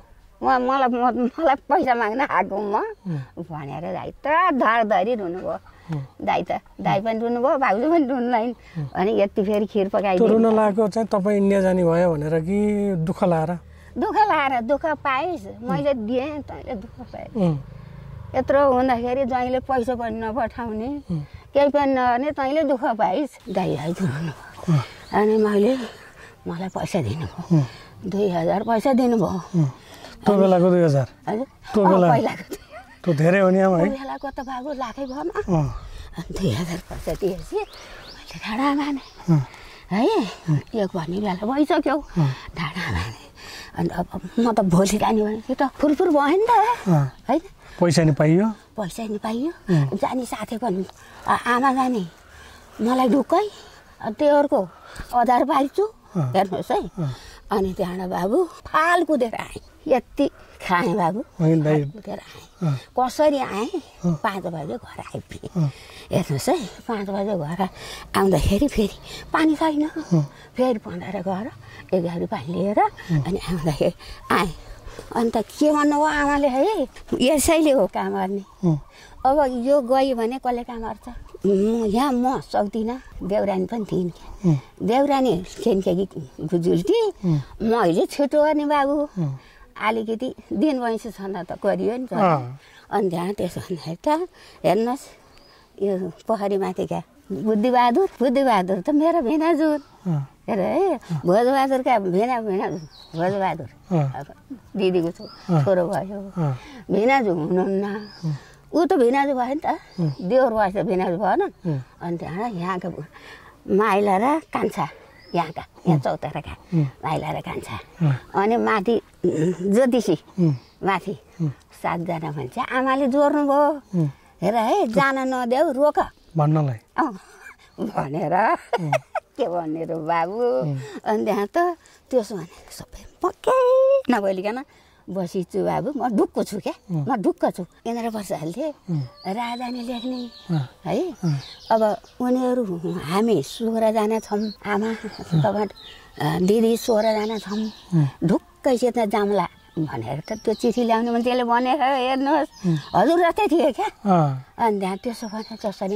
मलाई पैसा माग्न आएको म भनेर दाइ त धरधरी रुनुभयो दाइ पनि रुनुभयो भाउजू पनि रुन्लाइन अनि यति फेरि खिर पकाइदियो रुन लागेको चाहिँ तपाईँ इन्डिया जाने भयो भनेर कि दुःख लाएर दुःख पाइस् मैले दिएँ तैँले दुःख पाएँ यत्रो हुँदाखेरि ज्वाइँले पैसा पनि नपठाउने केही पनि नगर्ने तैँले दुःख पाइस् दाइ रुनुभयो अनि मलाई पैसा दिनुभयो 2000 पैसा दिनुभयो त्यो बेलाको 2000 पहिलाको त्यो धेरै हो नि आमा है बेलाको त बाबु लाखै भएन 2000 पैसा दिएपछि मैले ढाडा माने है एक भन्ने बेला भइसक्यो ढाडा माने अनि अब म त भोलि जाने भनेपछि त फुरफुर भयो नि त है पैसा नि पाइयो जाने साथी पनि आमा जाने मलाई ढुक्कै त्योहरूको आधार पाइछु हेर्नुहोस् है। अनि त्यहाँबाट बाबु फाल कुदेर आएँ, यति खाएँ बाबु, कुदेर आएँ। कसरी आएँ 5 बजे घर आइपुगेँ। हेर्नुहोस् है 5 बजे घर आउँदाखेरि फेरि पानी छैन, फेरि पन्धाएर गएर 11 पानी लिएर अनि आउँदाखेरि आएँ। अन्त के भन्नुभयो आमाले है, यसैले हो काम गर्ने। अब यो गयो भने कसले काम गर्छ? यहाँ म सक्दिनँ, देउरानी पनि थिइन्। देउरानी खेन्केकी गुजुल्टी, म अहिले छिटो गर्ने बाबु, अलिकति दिन भैँसी छन् त गरियो नि त। अनि त्यहाँ त्यसो भन्दाखेरि त हेर्नुहोस् यो पोखरीमाथि क्या बुद्धिबहादुर त मेरो भिनाजुर हेर है, भोजबहादुरका भिना भोजबहादुर दिदीको छोरो भयो। भिनाजु हुनुहुन्न, ऊ त भिनाजु भयो नि त, देउर भएछ भिनाजु भएन। अनि त्यहाँ यहाँका माइला र कान्छा, यहाँ चौताराका माइला र कान्छा, अनि माथि ज्योतिषी माथि 7 जना भन्छ। आमाले जोड्नु भयो हेर है, जान नदेऊ रोक भन्नलाई भनेर के भन्ने र बाबु। अनि त्यहाँ त त्यसो भने सबै पक्कै नबोलिकन बसिछु बाबु, म ढुक्क छु क्या, म ढुक्क छु। 15 वर्षहरूले राजधानी लेख्ने है। अब उनीहरू हामी 16 जना छौँ, आमा तपाईँ दिदी 16 जना छौँ, ढुक्कैसित जाउँला भनेर त त्यो चिठी ल्याउने मान्छेले भने हेर्नुहोस् हजुर जस्तै थियो क्या। अनि त्यहाँ त्यसो भने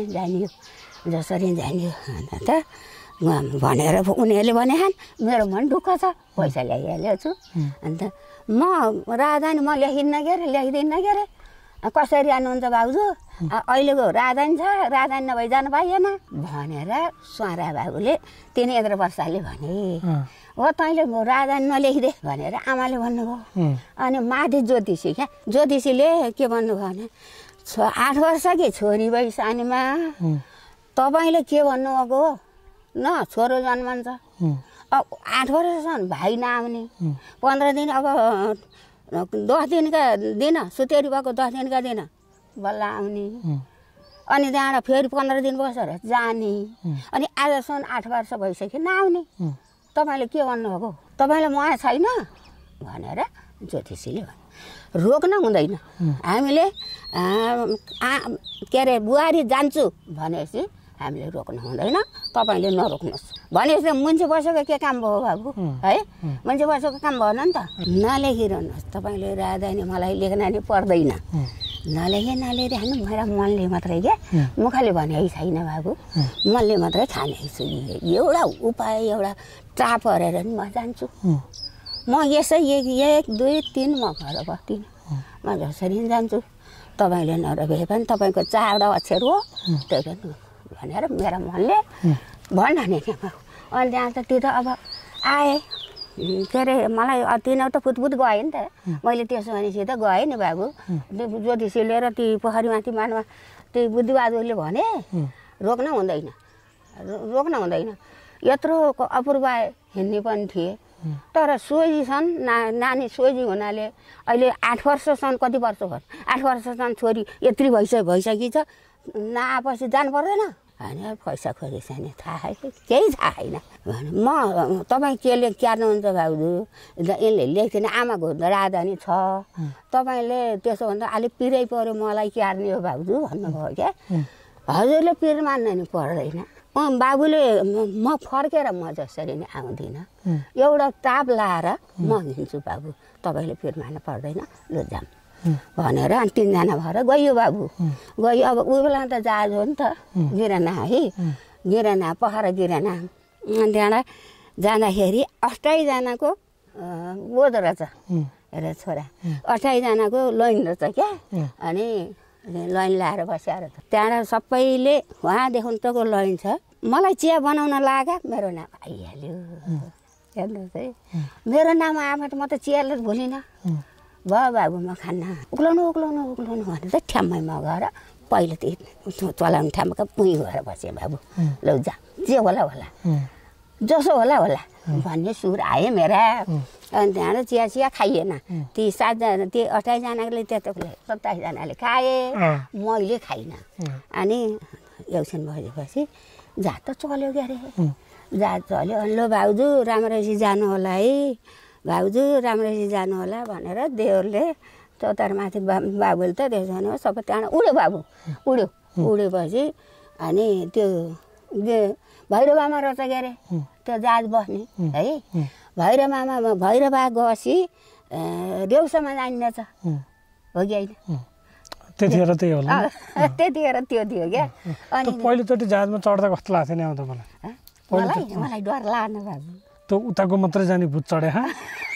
जसरी जानियो अन्त त भनेर उनीहरूले भने मेरो मन ढुक्क छ, पैसा ल्याइहालेको छु। अन्त म राजधानी म ल्याइदिन्न के अरे, कसरी जानुहुन्छ भाउजू, अहिलेको राजधानी छ, राजधानी नभई जानु पाइएन भनेर सुहारा बाबुले 3 वर्षले भने हो, तैँले राजधानी नलेखिदे भनेर आमाले भन्नुभयो। अनि माथि ज्योतिषी क्या, ज्योतिषीले के भन्नुभयो भने 8 वर्ष कि छोरी भई सानीमा तपाईँले के भन्नुभएको हो, न छोरो जन्मन्छ, अब 8 वर्षसम्म भाइ नआउने, 15 दिन अब 10 दिनका दिन सुतेरी भएको 10 दिनका दिन बल्ल आउने। अनि त्यहाँबाट फेरि 15 दिन बसेर जाने। अनि आजसम्म 8 वर्ष भइसक्यो नआउने, तपाईँले के भन्नुभएको, तपाईँलाई माया छैन भनेर ज्योतिषीले भन्यो। रोक्न हुँदैन, हामीले के अरे बुहारी जान्छु भनेपछि हामीले रोक्नु हुँदैन, तपाईँले नरोक्नुहोस् भनेपछि मान्छे बसेको के काम भयो बाबु है, मान्छे बसेको काम भएन नि त। नलेखिरहनुहोस्, तपाईँले राजधानी मलाई लेख्न नि पर्दैन, नलेखिरहनु, मेरो मनले मात्रै क्या, मुखले भने छैन बाबु, मनले मात्रै खाने छु। एउटा उपाय एउटा चाप हरेर नि म जान्छु, म यसै 1 2 3 म घर बस्दिनँ, म जसरी जान्छु, तपाईँले नरोके पनि तपाईँको 4वटा अक्षर हो त्यही पनि भनेर मेरो मनले भन्न नि। अनि त्यहाँ त त्यो त अब आएँ के अरे, मलाई 3 त फुतफुत गएँ नि त, मैले त्यसो भनेपछि त गएँ नि बाबु। ज्योतिषी लिएर ती पोखरीमाथि मानमा त्यो बुद्धिबहादुरले भने रोक्न हुँदैन। यत्रो अपूर्व हिँड्ने पनि थिए, तर सोझी छन्, नानी सोझी हुनाले अहिले 8 वर्षसम्म कति वर्ष भयो, 8 वर्षसम्म छोरी यत्रो भइसकी छ, नआएपछि जानु पर्दैन होइन, पैसा खोजेछ नि थाहा केही थाहा छैन भने म तपाईँ केले क्यार्नुहुन्छ भाउजू, यसले लेख्दैन, आमाको राजधानी छ, तपाईँले त्यसो भन्दा अलिक पिरै पऱ्यो मलाई क्यार्ने हो भाउजू भन्नुभयो क्या। हजुरले पिर मान्न नि पर्दैन, बाबुले म फर्केर म जसरी नै आउँदिनँ, एउटा ताप लाएर म हिँड्छु बाबु, तपाईँले पिर मान्न पर्दैन, ल जाऊँ भनेर। अनि 3 जना भएर गयो बाबु, गयो। अब उयो बेला त जहाज हो नि त, गिरना है, गिरना पोखरा गिरना। अनि त्यहाँबाट जाँदाखेरि 28 जनाको बोध रहेछ हेर छोरा, 28 जनाको लाइन रहेछ क्या। अनि लाइन लाएर बस्याएर त्यहाँबाट सबैले वहाँदेखि तको लाइन छ, मलाई चिया बनाउन लाग्यो, मेरो नाम आइहाल्यो। हेर्नुहोस् है, मेरो नाम आएबाट म त चियाले भुलिनँ, भयो बाबु म खान्न, उक्लाउनु भने त ठ्याम्मै म गएर पहिलो त्यो चलाउने ठाउँमा पुइ गएर बसेँ बाबु, लौ जा जे होला जसो होला होला भन्ने सुर आयो मेरा। अनि त्यहाँबाट चिया चिया खाइएन। ती 7जना ती 28जनाले त्यता 27जनाले खाए, मैले खाइनँ। अनि एकछिन भएपछि जात त चल्यो के अरे, जात चल्यो। अनि ल भाउजू राम्ररी जानु होला है, भाउजू राम्ररी जानु होला भनेर देवरले चौतारामाथि बाबुले त त्यसो भने सबै त्यहाँ उड्यो, बाबु उड्यो। उडेपछि अनि त्यो भैरवामा रहेछ के अरे त्यो जहाज बस्ने है। भैरवा गएपछि देउसामा जानिन्छ हो कि होइन? त्यतिखेर त्यही होला, त्यतिखेर त्यो थियो क्या। अनि पहिलोचोटि जहाजमा चढ्दा कस्तो लाग्थ्यो नि आउँदा मलाई डर लाग्न बाबु। त्यो उताको मात्रै जाने भूत चढे है?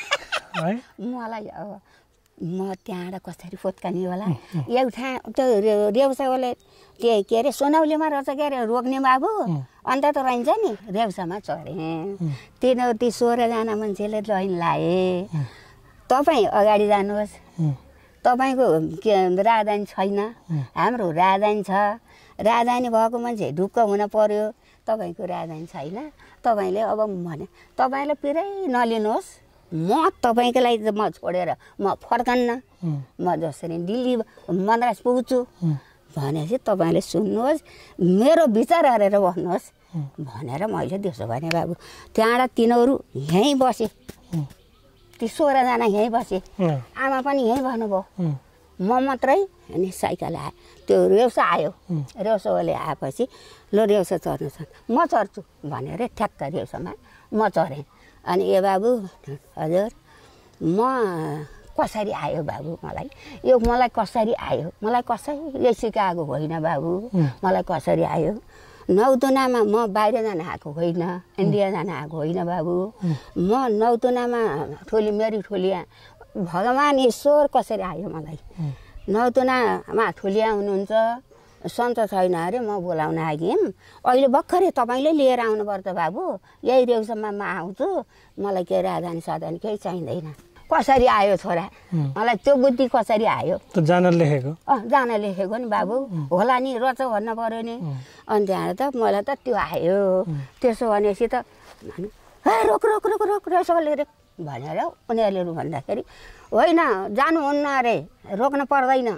मलाई अब म त्यहाँबाट कसरी फोत्काने होला। एउटा त्यो रेउसावाले त्यो के अरे सोनाउलीमा रहेछ के अरे रोक्ने बाबु, अन्त त रहन्छ नि रेउसामा चढेँ। ती 16जना मान्छेले लाइन लाए। तपाईँ अगाडि जानुहोस्, तपाईँको के राजधानी छैन, हाम्रो राजधानी छ। राजधानी भएको मान्छे ढुक्क हुन पर्यो, तपाईँको राजधानी छैन। तपाईँले अब भने तपाईँले पिरै नलिनुहोस्, म तपाईँको लागि म छोडेर म फर्कन्न, म जसरी दिल्ली मद्रास पुग्छु भनेपछि तपाईँले सुन्नुहोस्, मेरो विचार गरेर बस्नुहोस् भनेर मैले त्यसो भने बाबु। त्यहाँबाट तिनीहरू यहीँ बसे, ती 16जना यहीँ बसे, आमा पनि यहीँ भन्नुभयो, म मात्रै। अनि साइकल आयो, त्यो रेउसा आयो। रेउसावाले आएपछि ल रेउसा चढ्नु छ, म चढ्छु भनेर ठ्याक्क रेउसामा म चढेँ। अनि ए बाबु हजुर म कसरी आयो बाबु, मलाई कसरी आयो, मलाई कसैले सिकाएको होइन बाबु, मलाई कसरी आयो। नौतुनामा म बाहिर जान आएको होइन, इन्डिया जान आएको होइन बाबु। म नौतुनामा मेरी ठुलिया भगवान् ईश्वर कसरी आयो मलाई। नौतुनामा ठुलिया हुनुहुन्छ, सन्त छैन अरे, म बोलाउन आएँ। अहिले भर्खरै तपाईँले लिएर आउनुपर्छ बाबु, यही रेउसामा म आउँछु, मलाई केही राजधानी साधन केही चाहिँदैन। कसरी आयो छोरा, मलाई त्यो बुद्धि कसरी आयो? जान लेखेको नि बाबु, होला नि रहेछ भन्न पर्यो नि। अनि त्यहाँबाट त मलाई त त्यो आयो। त्यसो भनेपछि त रोक रोक रोक रोक रेउसाले रे भनेर उनीहरूले भन्दाखेरि होइन जानुहुन्न अरे, रोक्न पर्दैन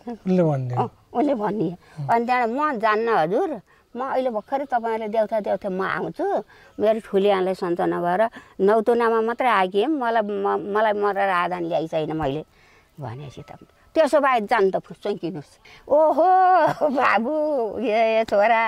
उसले भन्ने। अनि त्यहाँबाट म जान्न हजुर, म अहिले भर्खरै तपाईँहरूले देउथा म आउँछु, मेरो ठुलियालाई सन्तान भएर नौतुनामा मात्रै आएँ, मलाई मरेर राजधानी ल्याइ छैन मैले भनेपछि त त्यसो भए जान त सुकिनुहोस्। ओहो बाबु ए छोरा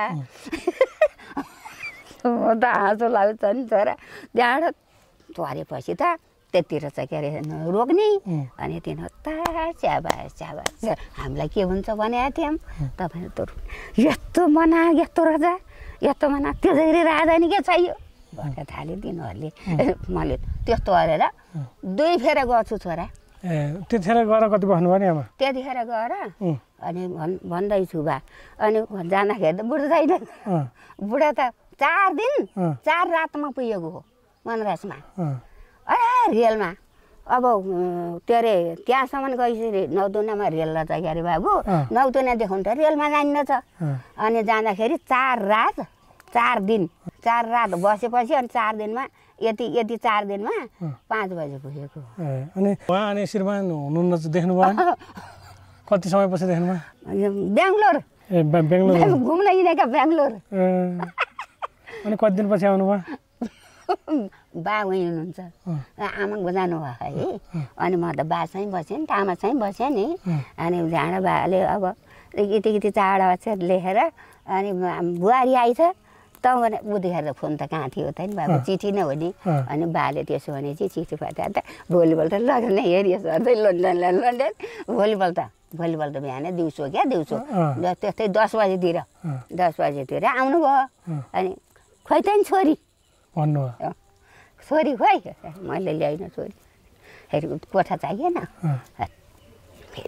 त हाँसो लाग्छ नि छोरा। त्यहाँबाट झरेपछि त त्यति रहेछ के अरे रोक्ने। अनि तिनीहरू त च्याबास हामीलाई के हुन्छ भनेको थियौँ, तपाईँहरू त यस्तो मना यस्तो रहेछ यस्तो मना, त्यसरी राजधानी के चाहियो भन्न थाल्यो तिनीहरूले। मैले त्यस्तो गरेर 2 फेर गर्छु छोरा। त्यतिखेर गएर कति बस्नुभयो नि आमा? त्यतिखेर गएर अनि भन्दैछु बा। अनि जाँदाखेरि त बुढो छैन, बुढा त 4 दिन 4 रातमा पुगेको हो मद्रासमा। रेलमा अब के अरे त्यहाँसम्म गइसक्यो, नौतुनामा रेल रहेछ के अरे बाबु, नौतुनादेखि त रेलमा जानिन्छ। अनि जाँदाखेरि 4 रात 4 दिन 4 रात बसेपछि अनि 4 दिनमा यति 4 दिनमा 5 बजे पुगेको। अनि उहाँ अनि श्रीमान हुनुहुन्न देख्नुभयो? कति समयपछि देख्नुभयो? बेङ्गलोर बेङ्गलोर घुम्न हिँडेका बेङ्गलोर। अनि कति दिनपछि आउनुभयो? बा उहीँ हुनुहुन्छ, आमा जानुभयो है। अनि म त बासँगै बसेँ नि, आमासँगै बसेँ नि। अनि झाँडा बाले अब यति चाडा अक्षर लेखेर अनि बुहारी आइछ त भने उतिखेर त फोन त कहाँ थियो त नि बाबु, चिठी नै हो नि। अनि बाले त्यसो भने चाहिँ चिठी पठाएर त भोलिपल्ट लगेर हेरियो सर्दै लन्डन भोलिपल्ट बिहान दिउँसो दिउँसो त्यस्तै 10 बजीतिर आउनुभयो। अनि खोइ त नि छोरी भन्नुभयो, छोरी खोइ मैले ल्याइन छोरी, फेरि कोठा चाहिएन, फेरि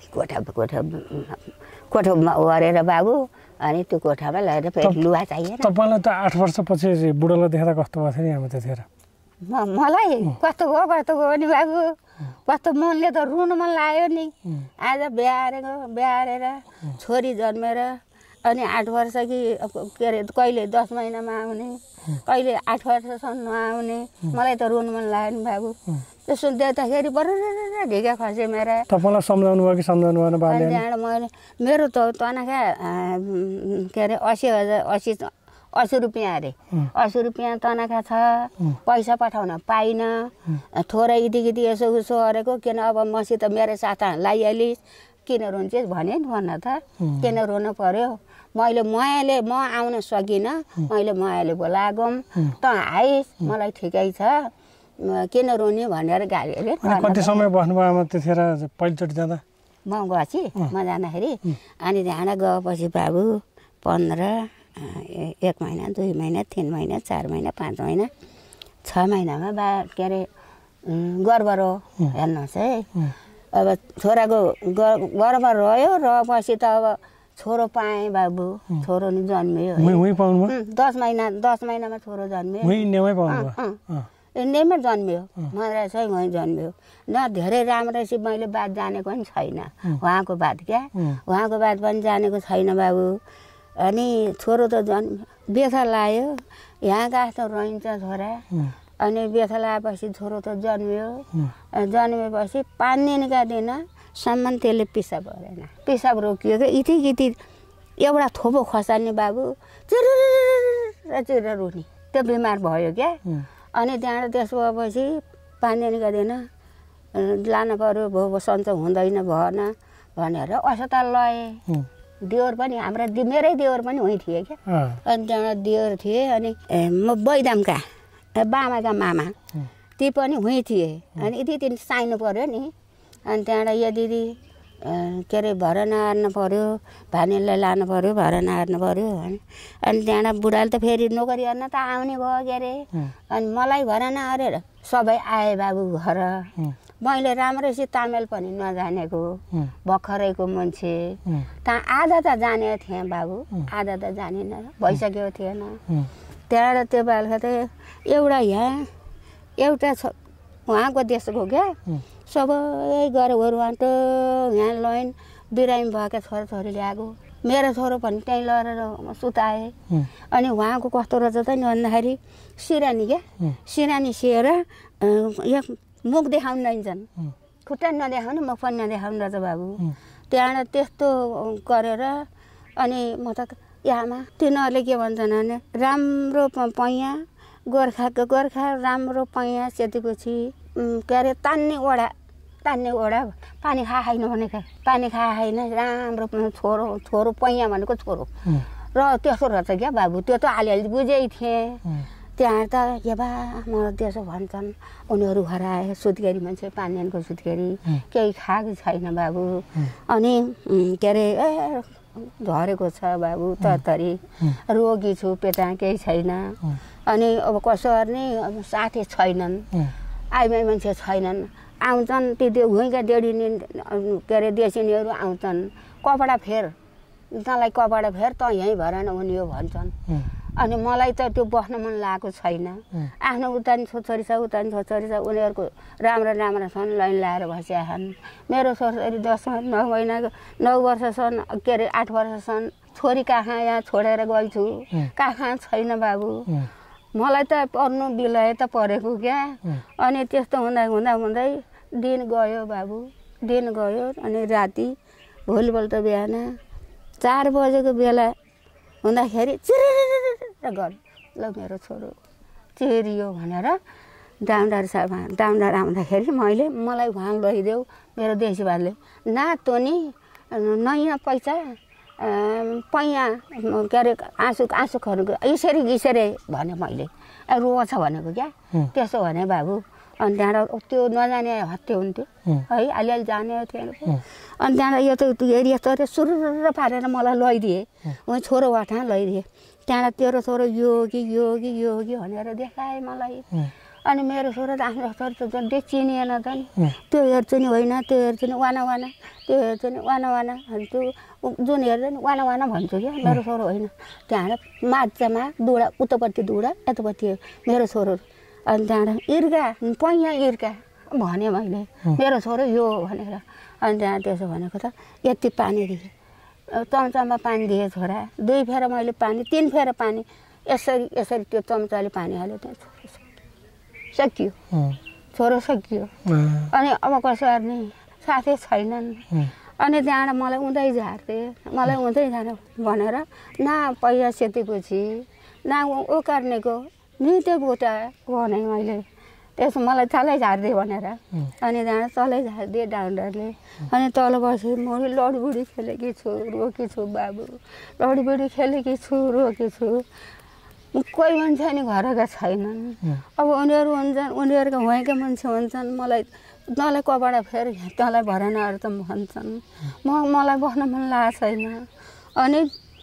कोठा गरेर बाबु अनि त्यो कोठामा लगेर फेरि लुगा चाहिएन। तपाईँलाई त 8 वर्षपछि बुढोलाई देख्दा कस्तो भएको थियो नि आमा त्यतिखेर? मलाई कस्तो गयो नि बाबु, कस्तो मनले त रुनु मन लाग्यो नि। आज बिहारेर छोरी जन्मेर अनि 8 वर्ष कि के अरे कहिले 10 महिनामा आउने कहिले 8 वर्षसम्म नआउने मलाई त रोनु मन लाग्यो नि बाबु त्यसो देख्दाखेरि बरर ढिका खसे मेरा तपाईलाई सम्झाउनु भयो कि सम्झाउनु भएन बाले त्यहाँबाट मैले मेरो त तनखा के अरे 80 रुपियाँ अरे 80 रुपियाँ तनखा छ पैसा पठाउन पाइन थोरै इति यसो उसो गरेको किन अब मसित मेरो साथा लाइहालिस् किन रुन्छेस् भने नि भन्न त किन रोनु पर्यो मैले म आउन सकिनँ मैले मायाले बोलागौँ त आइस् मलाई ठिकै छ किन रोने भनेर गाली अरे कति समय बस्नुभयो आमा त्यतिखेर पहिलोचोटि जाँदा म गएपछि म जाँदाखेरि अनि त्यहाँ गएपछि बाबु 15 1 महिना 2 महिना 3 महिना 4 महिना 5 महिना 6 महिनामा के अरे गर्भ रह्यो हेर्नुहोस् है अब छोराको गर्भ रह्यो रहेपछि त अब छोरो पाएँ बाबु छोरो नि जन्मियो 10 महिनामा छोरो जन्मियो इन्डियामा जन्मियो मद्रासै वहीँ जन्मियो न धेरै राम्रोसी मैले बात जानेको पनि छैन उहाँको बात क्या उहाँको बात पनि जानेको छैन बाबु अनि छोरो त बेथा लायो यहाँ गाँस रहन्छ छोरा अनि बेथा लाएपछि छोरो त जन्मियो जन्मेपछि 5 दिनका दिनसम्म त्यसले पिसाब गरेन पिसाब रोकियो क्या इति एउटा थोपो खसाल्ने बाबु चिरेर रुने त्यो बिमार भयो क्या अनि त्यहाँबाट त्यसो भएपछि 5 दिनका दिन लानु पर्यो भो सन्चो हुँदैन भएन भनेर अस्पताल लए देवर पनि हाम्रा मेरै देवर पनि उहीँ थिए क्या अनि त्यहाँबाट देवर थिए अनि म बैदामका बामाका मामा ती पनि उहीँ थिए अनि यति साइनु पर्यो नि अनि त्यहाँबाट यदि के अरे भर नहार्नु पर्यो भानीलाई लानु पर्यो भर नहार्नु पर्यो अनि त्यहाँबाट बुढाले त फेरि नोकरी गर्न त आउने भयो के अरे अनि मलाई भर नहारेर सबै आए बाबु घर मैले राम्रोसी तामेल पनि नजानेको भर्खरैको मान्छे त्यहाँ आधा त जानेको थिएँ बाबु आधा त जानिन भइसकेको थिएन त्यहाँबाट त्यो बेलुका त एउटा उहाँको देशको क्या सबै गरेर अन्त यहाँ लैन बिरामी भएका छोराछोरी ल्याएको मेरो छोरो पनि त्यहीँ लगेर सुताए अनि उहाँको कस्तो रहेछ त नि भन्दाखेरि सिरानी क्या सिरानी सिएर मुख देखाउनु लैन्छन् खुट्टा नदेखाउनु मुख पनि नदेखाउनु रहेछ बाबु त्यहाँबाट त्यस्तो गरेर अनि म त यहाँमा तिनीहरूले के भन्छन् भने राम्रो पैया गोर्खा राम्रो पैया सेतेपछि के अरे तान्ने ओडा पानी खाएन भनेको पानी खाएन राम्रो छोरो पैया भनेको छोरो र त्यसो रहेछ क्या बाबु त्यो त अलिअलि बुझै थिएँ त्यहाँ त के बा मलाई त्यसो भन्छन् उनीहरू हराए सुत्केरी मान्छे पानीको सुत्केरी केही खाएको छैन बाबु अनि के अरे झरेको छ बाबु तरी रोगी छु पेटा केही छैन अनि अब कसो गर्ने अब साथी छैनन् आइमाई मान्छे छैनन् आउँछन् त्यो उहीँका डेढिनी के अरे देशिनीहरू आउँछन् कपडा फेर तँलाई कपडा फेर त यहीँ भएन उनी हो भन्छन् अनि मलाई त त्यो बस्न मन लागेको छैन आफ्नो उता नि छोरी छ उनीहरूको राम्रो छन् लाइन लाएर बसेका छन् मेरो छोरी 9 महिनाको 9 वर्षसम्म के अरे 8 वर्षसम्म छोरी कहाँ यहाँ छोडेर गइछु कहाँ छैन बाबु मलाई त पढ्नु बिलाए त परेको क्या अनि त्यस्तो हुँदै दिन गयो बाबु दिन गयो अनि राति भोलिपल्ट बिहान 4 बजेको बेला हुँदाखेरि चिरेर गयो ल मेरो छोरो चिरियो भनेर डाउनडार आउँदाखेरि मलाई उहाँ लैदेऊ मेरो देशी भाइले नातोनी नयाँ पैसा पैया के अरे आँसु खर्को यसरी भने मैले रोछ भनेको क्या त्यसो भने बाबु अनि त्यहाँबाट त्यो नजाने हत्या हुन्थ्यो है अलिअलि जाने थियो अनि त्यहाँबाट यो त एरिया त सुरुर पारेर मलाई लैदिए उहाँ छोरो वाठा लैदिए त्यहाँबाट तेरो छोरो योगी भनेर देखाए मलाई अनि मेरो छोरो त आफ्नो छोरो त झन्डै चिनिएन त नि त्यो हेर्छु नि होइन त्यो हेर्छु नि वाना त्यो हेर्छु नि वाना भन्छु जुन हेर्छ नि वाना भन्छु क्या मेरो छोरो होइन त्यहाँबाट माछामा दुडा उतापट्टि दुडा यतापट्टि मेरो छोरो अनि त्यहाँबाट पैया इर्का भने मैले मेरो छोरो यो भनेर अनि त्यहाँ त्यसो भनेको त यति पानी दिएँ चम्चामा पानी दिएँ छोरा 2 फेर मैले पानी 3 फेर पानी यसरी यसरी त्यो चम्चाले पानी हाल्यो त्यहाँ सकियो छोरो सकियो अनि अब कसो गर्ने साथै छैनन् अनि त्यहाँबाट मलाई उधै झार्थे मलाई उधै जान भनेर न पैसा सेतेपछि न उकार्नेको नि त्यो गोटा भने मैले त्यसो मलाई तलै झार्दिए भनेर अनि त्यहाँबाट तलै झारिदिए डाक्टरले अनि तल बसेँ म लडबुडी खेलेकी छु रोकी छु बाबु लडबुडी खेलेकी छु रोकी छु कोही मान्छे नि घरका छैनन् अब उनीहरू हुन्छन् उनीहरूका वहीँका मान्छे हुन्छन् मलाई तँलाई कबाट फेरि तँलाई भरेनाहरू त भन्छन् मलाई बस्न मन लागेको छैन अनि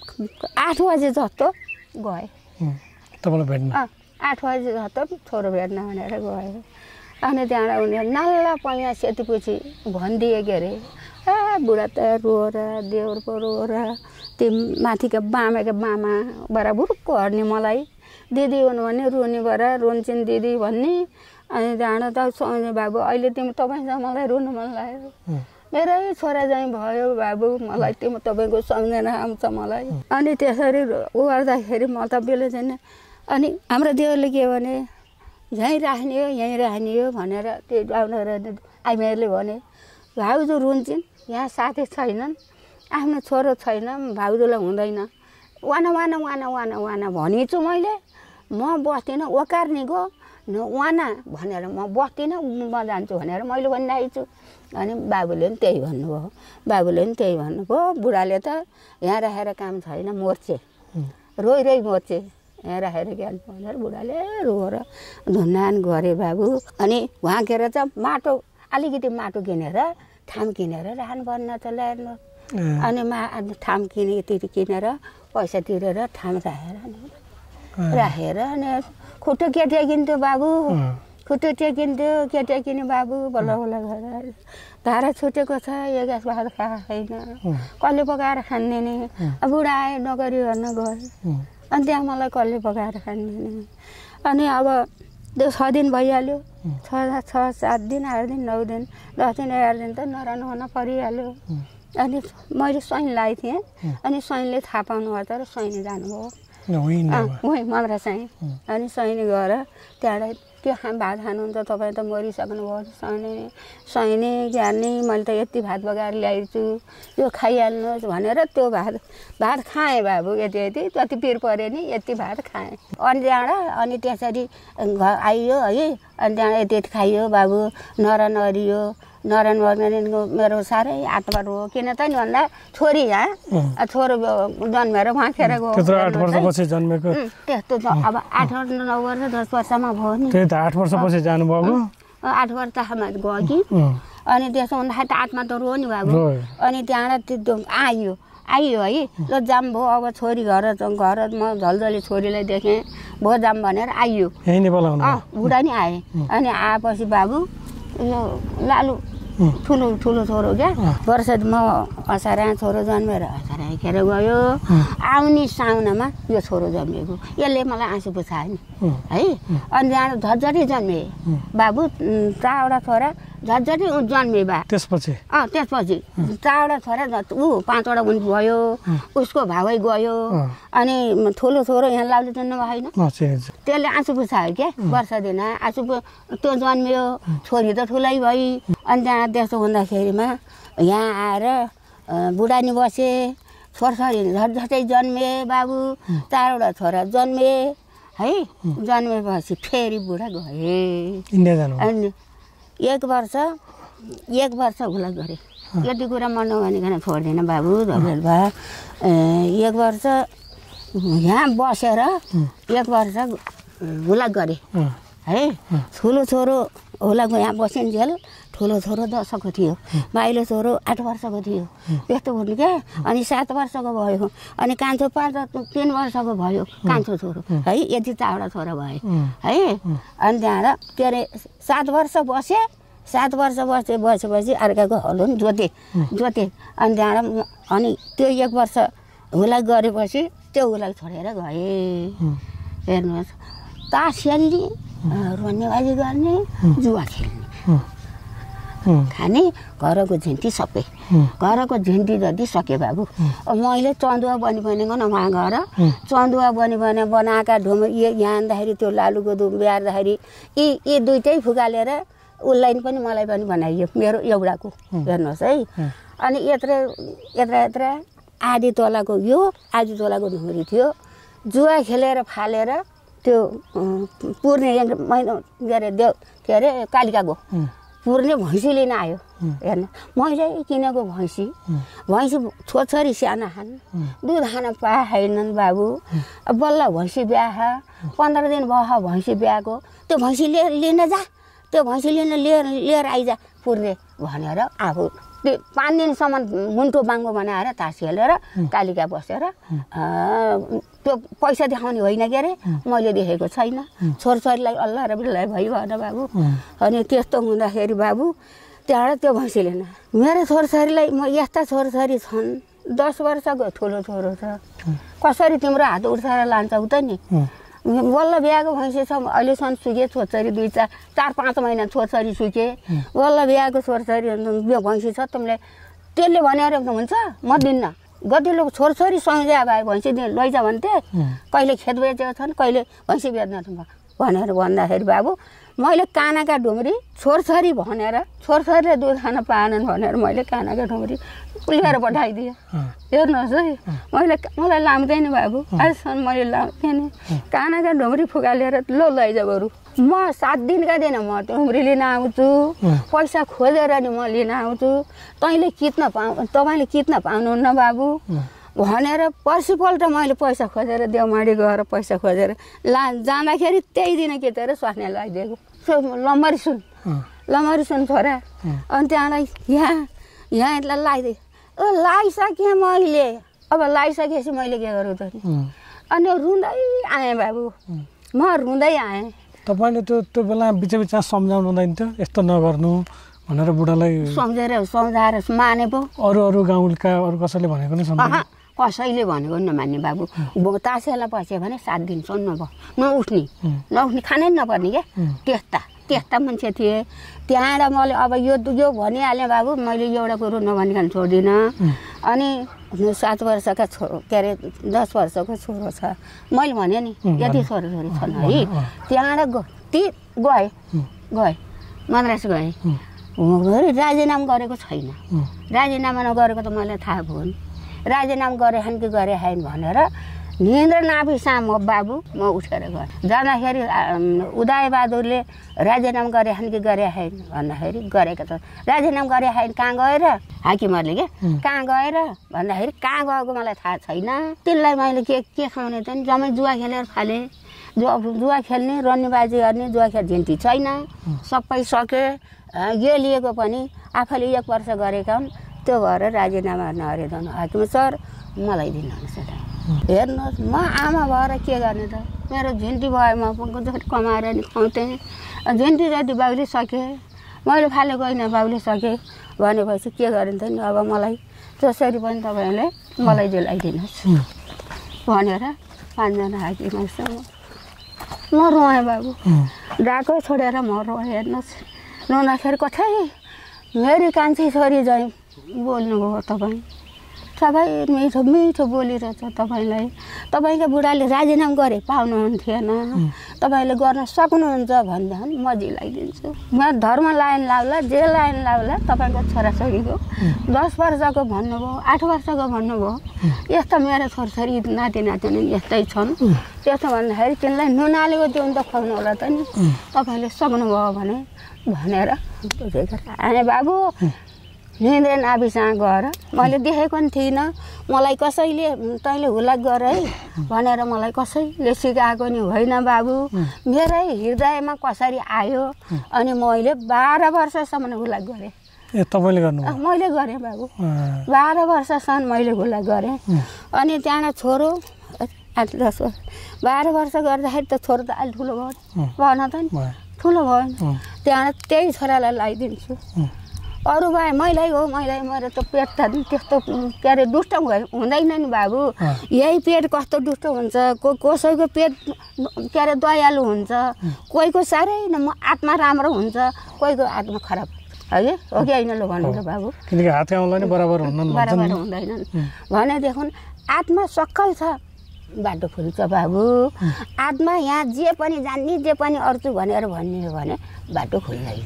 8 बजे जस्तो गएँ तपाईँलाई भेट्न 8 बजे जस्तो छोरो भेट्न भनेर गएँ अनि त्यहाँबाट उनीहरू नल्ला पैसा सेतेपछि भनिदिए के अरे बुढा त रोएर देउर पो रोएर त्यो माथिका बामाका बामा बराबरको हर्ने मलाई दिदी हुनु भने रुनेबाट रुन्छन् दिदी भन्ने अनि त्यहाँबाट त सोच्ने बाबु अहिले तपाईँसँग मलाई रुनु मन लाग्यो मेरै छोरा चाहिँ भयो बाबु मलाई तपाईँको सम्झना आउँछ मलाई अनि त्यसरी उ गर्दाखेरि म त बेला छैन अनि हाम्रो देवरले के भने यहीँ राख्ने हो भनेर त्यो डाक्टर आइमाईले भने भाउजू रुन्छन् यहाँ साथी छैनन् आफ्नो छोरो छैन भाउजूलाई हुँदैन वाना वाना वाना वाना वाना भनिछु मैले म बस्दिनँ ओकार्नेको वाना भनेर म बस्दिनँ म जान्छु भनेर मैले भनिरहेको छु अनि बाबुले पनि त्यही भन्नुभयो बुढाले त यहाँ राखेर काम छैन मोर्चे रोइ मोर्चे यहाँ राखेर ज्ञान भनेर बुढाले रोएर धुनान गरे बाबु अनि उहाँ गएर चाहिँ माटो अलिकति माटो किनेर ठाम किनेर राख्नुपर्ने त ल्याएर अनि ठाम किनेर पैसा तिरेर ठाम राखेर अनि खुट्टो केटा किन्थ्यो बाबु खुट्टो टेकिन्थ्यो केटा किन्यो बाबु बल्ल बल्ल गरेर धारा छुटेको छ एक गाँस भात खाएको छैन कसले पकाएर खान्ने नि बुढा आयो नोकरी गर्न गयो अनि त्यहाँ मलाई कसले पकाएर खान्ने नि अनि अब त्यो 6 दिन भइहाल्यो 6 7 दिन 8 दिन 9 दिन 10 दिन 11 दिन त नराम्रो हुन परिहाल्यो अनि मैले स्वाइन लगाएको थिएँ अनि स्वाइनले थाहा पाउनु भयो तर स्वाइनी जानुभयो उहीँ मद्रा चाहिँ अनि स्वाइनी गएर त्यहाँबाट त्यो भात खानुहुन्छ तपाईँ त मरिसक्नुभयो स्वाइनी ज्ञानी मैले त यति भात पकाएर ल्याइछु यो खाइहाल्नुहोस् भनेर त्यो भात खाएँ बाबु यति जति पिर पऱ्यो नि यति भात खाएँ अनि त्यहाँबाट अनि त्यसरी आइयो है अनि त्यहाँ यति खाइयो बाबु नरियो मेरो साह्रै आत्मा हो किन त नि भन्दा छोरी यहाँ छोरो जन्मेर उहाँ खेर गयो 8 वर्षपछि जन्मेको त्यस्तो अब 8 वर्ष 9 वर्ष 10 वर्षमा भयो नि त्यही त 8 वर्षपछि जानुभयो 8 वर्षमा गयो कि अनि त्यसो भन्दाखेरि त आत्मा त रो नि बाबु अनि त्यहाँबाट त्यो आयो है ल जाम भयो अब छोरी घर म झल्झली छोरीलाई देखेँ भयो जाम भनेर आइयो बुढा नि आए अनि आएपछि बाबु यो लालु ठुलो छोरो क्या वर्ष म असारा छोरो जन्मेर असारा खेर गयो आउने साउनामा यो छोरो जन्मेको यसले मलाई आँसु पुछायो नि है अनि त्यहाँ झन्झटी जन्मे बाबु 4वटा छोरा झन्झटी जन्मे बा त्यसपछि 4वटा छोरा 5वटा भयो उसको भावै गयो अनि ठुलो छोरो यहाँ लाउले जन्म भएन त्यसले आँसु पुछायो क्या वर्ष दिन आँसु त्यो जन्मियो छोरी त ठुलै भई अनि त्यहाँ त्यसो हुँदाखेरिमा यहाँ आएर बुढानी बसे छोरछोरी झट्झटै जन्मे बाबु 4वटा छोरा जन्मे है जन्मेपछि फेरि बुढा गए अनि 1 वर्ष हुला गरे यति कुरा मन नभनिकन छोड्दैन बाबु धरेल भए 1 वर्ष यहाँ बसेर 1 वर्ष हुला गरे है ठुलो छोरो हुलाको यहाँ बसिन्जेल ठुलो छोरो 10को थियो माइलो छोरो 8 वर्षको थियो त्यस्तो हुनु क्या अनि 7 वर्षको भयो अनि कान्छो 3 वर्षको भयो कान्छो छोरो है यति 4वटा छोरा भए है अनि त्यहाँबाट के अरे 7 वर्ष बसे 7 वर्ष बसेपछि अर्काको हलो नि जोते अनि त्यहाँबाट अनि त्यो 1 वर्ष हुला गरेपछि त्यो हुला छोडेर गए हेर्नुहोस् तास खेल्ने रन्नेबाजी गर्ने जुवा खेल्ने खाने घरको झिन्टी सबै घरको झिन्टी जति सके बाबु अब मैले चन्दुवा बनी भनेको न वहाँ गएर चन्दुवा बनी भने बनाएका ढुङ्गा यहाँ आउँदाखेरि त्यो लालुको दुम ब्यार्दाखेरि यी दुइटै फुकालेर उसलाई पनि मलाई पनि बनाइयो मेरो एउटाको हेर्नुहोस् है अनि यत्रा आधी तोलाको यो आधी तोलाको ढुङ्ग्री थियो जुवा खेलेर फालेर त्यो पुर्ने महिना के अरे कालिकाको पुर्ने भैँसी लिन आयो हेर्नु मैले किनेको भैँसी छोरी साना खान दुध खान पाएनन् बाबु बल्ल भैँसी ब्याह 15 दिन भयो भैँसी ब्याएको त्यो भैँसी लिन जा त्यो भैँसी लिएर आइजा पुर्ने भनेर आफू 5 दिनसम्म मुन्टो बाङ्गो बनाएर तास खेलेर कालिका बसेर त्यो पैसा देखाउने होइन के अरे मैले देखेको छैन छोरछोरीलाई अल्लाह रबिलाई भइ भएन बाबु अनि त्यस्तो हुँदाखेरि बाबु त्यहाँबाट त्यो भैँसी लिन मेरो छोरछोरीलाई म यस्ता छोरछोरी छन् 10 वर्षको ठुलो छोरो छ कसरी तिम्रो हात उठेर लान्छौ त नि बल्ल बिहाको भैँसी छ अहिलेसम्म सुके छोरछोरी 4-5 महिना छोरछोरी सुके बल्ल बिहाको छोरछोरी भैँसी छ तिमीले त्यसले भनेर हुन्छ म दिन्न गतिलो छोरछोरी सँगै भए भैँसी लैजा भन्थे कहिले खेत बेचेको छन् कहिले भैँसी बेच्न भनेर भन्दाखेरि बाबु मैले कानाका ढुङ्ग्री छोरछोरी भनेर छोरछोरीले दुध खान पाएनन् भनेर मैले कानाका ढुङ्ग्री लिएर पठाइदिएँ हेर्नुहोस् है मलाई लाउँदैन बाबु आजसम्म मैले लाउँथेँ कानाका ढुङ्ग्री फुकालेर लैजा बरु म 7 दिनका दिन म ढुङ्ग्री लिन आउँछु पैसा खोजेर नि म लिन आउँछु तपाईँले कित्न पाउनुहुन्न बाबु भनेर पर्सिपल्ट मैले पैसा खोजेर देवमाडी गएर पैसा खोजेर जाँदाखेरि त्यही दिन केटेर स्वास्नी लगाइदिएको लमरी सुन छोरा अनि त्यहाँलाई यहाँ लगाइदिएँ लगाइसकेँ मैले अब लगाइसकेपछि मैले के गरौँ त अनि रुँदै आएँ बाबु म रुँदै आएँ तपाईँले त्यो बेला बिचमा सम्झाउनु हुँदैन थियो यस्तो नगर्नु भनेर बुढालाई सम्झाएर माने पो अरू गाउँका अरू कसैले भनेको नै सम्झाउनु कसैले भनेको नमान्ने बाबु तासेला पस्यो भने 7 दिनसम्म भयो नउठ्ने खानै नपर्ने क्या त्यस्ता मान्छे थिए त्यहाँबाट मैले अब यो भनिहालेँ बाबु मैले एउटा कुरो नभनिकन छोड्दिनँ अनि 7 वर्षका के अरे 10 वर्षको छोरो छ मैले भने नि यति छोराछोरी छन् है त्यहाँबाट गएँ मद्रास गएँ राजीनामा गरेको छैन राजीनामा नगरेको त मलाई थाहा भयो नि राजीनामा गरे हैन भनेर निन्द्र नाभिसा म बाबु म उठेर गएँ जाँदाखेरि उदयबहादुरले राजीनामा गरे हैन भन्दाखेरि गरेको त राजीनामा गरे हैन कहाँ गएर हाकिमहरूले के कहाँ गएर भन्दाखेरि कहाँ गएको मलाई थाहा छैन तिनलाई मैले के खाउने त जम्मै जुवा खेलेर फाले जुवा खेल्ने रन्नीबाजी गर्ने जुवा खेल झिन्टी छैन सबै सके यो लिएको पनि आफैले 1 वर्ष गरेका हुन् त्यो भएर राजीनामा नगरिदिनु हाकिम सर मलाई दिनुहोस् हेर्नुहोस् म आमा भएर के गर्ने त मेरो झिन्टी भयो म जति कमाएर नि खुवाउँथेँ झिन्टी जति बाउले सकेँ मैले फालेको होइन बाउले सकेँ भनेपछि के गरिन्छ नि अब मलाई जसरी पनि तपाईँले मलाई दिलाइदिनुहोस् भनेर 5 जना हाकिमसँग म रोएँ बाबु डाको छोडेर म रोएँ हेर्नुहोस् रुँदाखेरि कतै मेरी कान्छी छोरी चाहिँ बोल्नुभयो तपाईँ मिठो बोलिरहेछ तपाईँलाई तपाईँको बुढाले राजीनामा गरे पाउनुहुन्थेन तपाईँले गर्न सक्नुहुन्छ भन्दा म जिलाइदिन्छु म धर्म लाइन लाउला जे लाइन लाउला तपाईँको छोराछोरीको 10 वर्षको भन्नुभयो 8 वर्षको भन्नुभयो यस्ता मेरो छोराछोरी नाति नातिनी यस्तै छन् त्यसो भन्दाखेरि तिनलाई नुनालेको त्यो त खुवाउनु होला त नि तपाईँले सक्नुभयो भनेर आए बाबु निन्द्र नाभिसँग गएर मैले देखेको पनि थिइनँ मलाई कसैले तैँले हुलाक गर है भनेर मलाई कसैले सिकाएको नि होइन बाबु मेरै हृदयमा कसरी आयो अनि मैले 12 वर्षसम्म हुलाक गरेँ तपाईँले गर्नु मैले गरेँ बाबु 12 वर्षसम्म मैले हुलाक गरेँ अनि त्यहाँबाट छोरो 8-10 वर्ष 12 वर्ष गर्दाखेरि त छोरो त अलि ठुलो भयो भन त नि ठुलो भयो त्यहाँबाट त्यही छोरालाई लगाइदिन्छु अरू भए मैलाई मेरो त पेट त त्यस्तो के अरे दुष्ट हुँदैन नि बाबु यही पेट कस्तो दुष्ट हुन्छ कसैको पेट के अरे दयालु हुन्छ कोहीको साह्रै आत्मा राम्रो हुन्छ कोहीको आत्मा खराब है हो कि होइन ल भन्नु त बाबु किनकि हात आउँला नि बराबर हुँदैनन् भनेदेखि आत्मा सक्कल छ बाटो खुल्छ बाबु आत्मा यहाँ जे पनि जान्ने जे पनि अर्छु भनेर भन्ने हो भने बाटो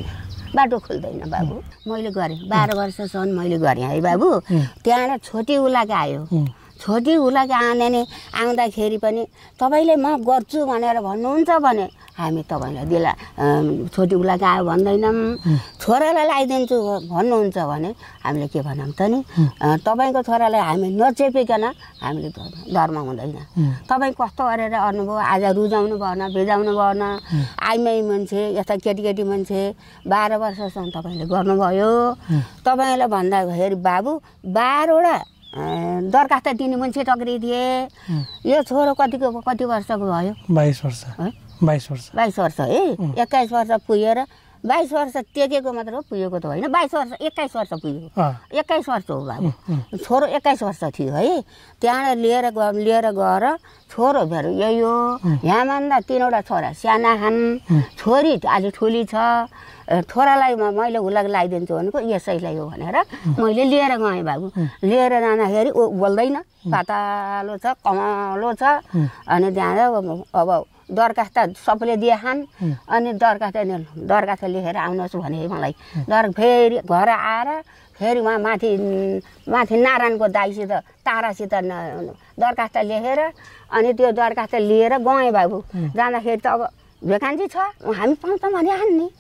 खुल्दैन बाबु मैले गरेँ 12 वर्षसम्म मैले गरेँ है बाबु त्यहाँबाट छोटी उलाको आयो छोटी उलाको आउँदाखेरि पनि तपाईँले म गर्छु भनेर भन्नुहुन्छ भने हामी तपाईँलाई दिला छोटी उलाको आयो भन्दैनौँ छोरालाई लगाइदिन्छु भन्नुहुन्छ भने हामीले के भनौँ त नि तपाईँको छोरालाई हामी नचेपिकन हामीले धर्म हुँदैन तपाईँ कस्तो गरेर आउनुभयो आज रुजाउनु भएन भिजाउनु भएन आइमाई मान्छे यस्ता केटी मान्छे 12 वर्षसम्म तपाईँले गर्नुभयो तपाईँलाई भन्दाखेरि बाबु 12 वटा दरखास्त दिने मान्छे टक्रिदिए यो छोरो कति वर्षको भयो 22 वर्ष है 22 वर्ष है 21 वर्ष पुगेर 22 वर्ष टेकेको मात्र हो पुगेको त होइन 22 वर्ष 21 वर्ष पुग्यो 21 वर्ष हो बाबु छोरो 21 वर्ष थियो है त्यहाँबाट लिएर गएर छोरो भेरो यही हो यहाँभन्दा 3वटा छोरा साना छन् छोरी अलि ठुली छ छोरालाई मैले हुलाक लगाइदिन्छु भनेको यसैलाई हो भनेर मैले लिएर गएँ बाबु लिएर जाँदाखेरि ऊ बोल्दैन पातालो छ कमलो छ अनि त्यहाँ अब दरखास्त सबले दिएछन् अनि दरखास्त लेखेर आउनुहोस् भने मलाई फेरि घर आएर फेरि उहाँ माथि नारायणको दाइसित तारासित दरखास्त लेखेर अनि त्यो दरखास्त लिएर गएँ बाबु जाँदाखेरि त अब भेकान्सी छ हामी पाउँछ भने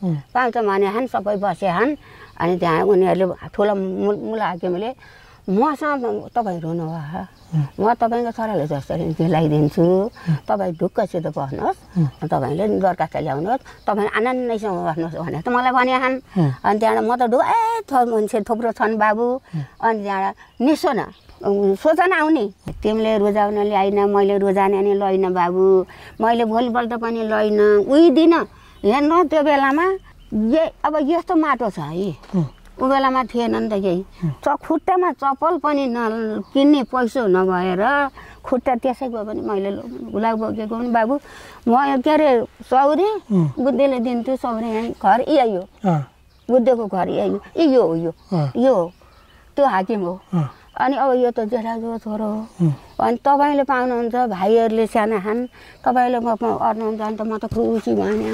हान् सबै बसे हान् अनि त्यहाँ उनीहरूले ठुलो मुला हाकिमले मसँग तपाईँ रुनु भयो म तपाईँको छोराले जसरी दिलाइदिन्छु तपाईँ ढुक्कसित बस्नुहोस् तपाईँले दरखास्त ल्याउनुहोस् तपाईँ आनन्दैसँग बस्नुहोस् भनेर त मलाई भने हान् अनि त्यहाँबाट म त मान्छे थुप्रो छन् बाबु अनि त्यहाँबाट निसो न सोचन आउने तिमीले रोजाउन ल्याइन मैले रोजाने नि लैन बाबु मैले भोलिपल्ट पनि लैन उही हेर्नु त्यो बेलामा अब यस्तो माटो छ है ऊ बेलामा थिएन नि त केही खुट्टामा चप्पल पनि किन्ने पैसा नभएर खुट्टा त्यसै गयो भने मैले हुलाक बोकेको पनि बाबु म के अरे सौरी बुद्धेले दिन्थ्यो सौरी यहाँ घर यही हो बुद्धको घर यही यो त्यो हाकिम हो अनि अब यो त जेठाको छोरो हो अनि तपाईँले पाउनुहुन्छ भाइहरूले साना खान तपाईँले अर्नुहुन्छ भने त म त खुसी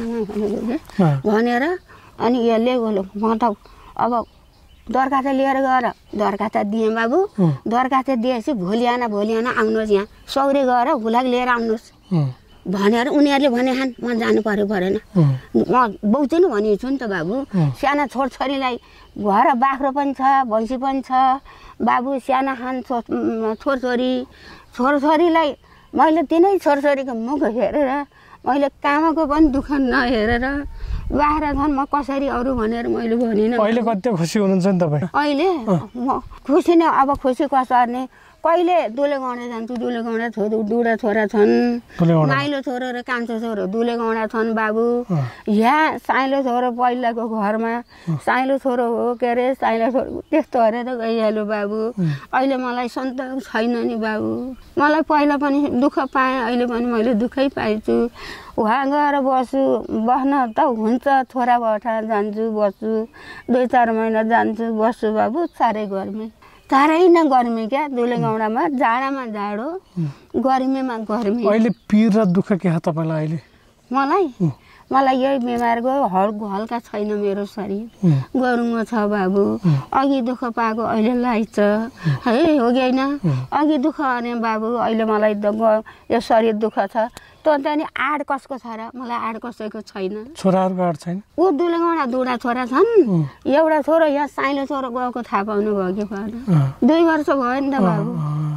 भनेर अनि यसले म त अब दरखास्त लिएर गएर दरखास्त दिएँ बाबु दरखास्त दिएपछि भोलि आउनुहोस् यहाँ सौरे गएर हुलाक लिएर आउनुहोस् भनेर उनीहरूले भने खान म जानु परेन म बहुतै नै भनेको छु नि त बाबु साना छोरछोरीलाई घर बाख्रो पनि छ भैँसी पनि छ बाबु साना खान छोरछोरीलाई मैले तिनै छोरछोरीको मुख हेरेर मैले कामको पनि दुःख नहेरेर बाहिर छन् म कसरी अरू भनेर मैले भनिनँ अहिले कति खुसी हुनुहुन्छ नि तपाईँ अहिले म खुसी नै अब खुसी कसर्ने कहिले दुलेगौँडा जान्छु दुलेगौँडा दुवटा छोरा छन् माइलो छोरो र कान्छो छोरो दुलेगौँडा छन् बाबु यहाँ साइलो छोरो पहिलाको घरमा साइलो छोरो हो के अरे साइलो छोरो त्यस्तो गरेर गइहाल्यो बाबु अहिले मलाई सन्तान छैन नि बाबु मलाई पहिला पनि दुःख पाएँ अहिले पनि मैले दुःखै पाइछु उहाँ गएर बस्न त हुन्छ छोरा बठा जान्छु बस्छु 2-4 महिना जान्छु बस्छु बाबु साह्रै साह्रै न गर्मी क्या दुलेगौँडामा जाडामा जाडो गर्मीमा गर्मी अहिले पीर र दुःख के छ तपाईँलाई अहिले मलाई यही बिमारको हल्का छैन मेरो शरीर गरुङ्गो छ बाबु अघि दुःख पाएको अहिले लाग्छ है हो कि होइन अघि दुःख भने बाबु अहिले मलाई यो शरीर दुःख छ त त्यहाँदेखि आड कसको छ र मलाई आड कसैको छैन छोराहरूको आड छैन ऊ दुलेगौँडा दुवटा छोरा छन् एउटा छोरो यहाँ साइलो छोरो गएको थाहा पाउनु भयो कि भएन 2 वर्ष भयो नि त बाबु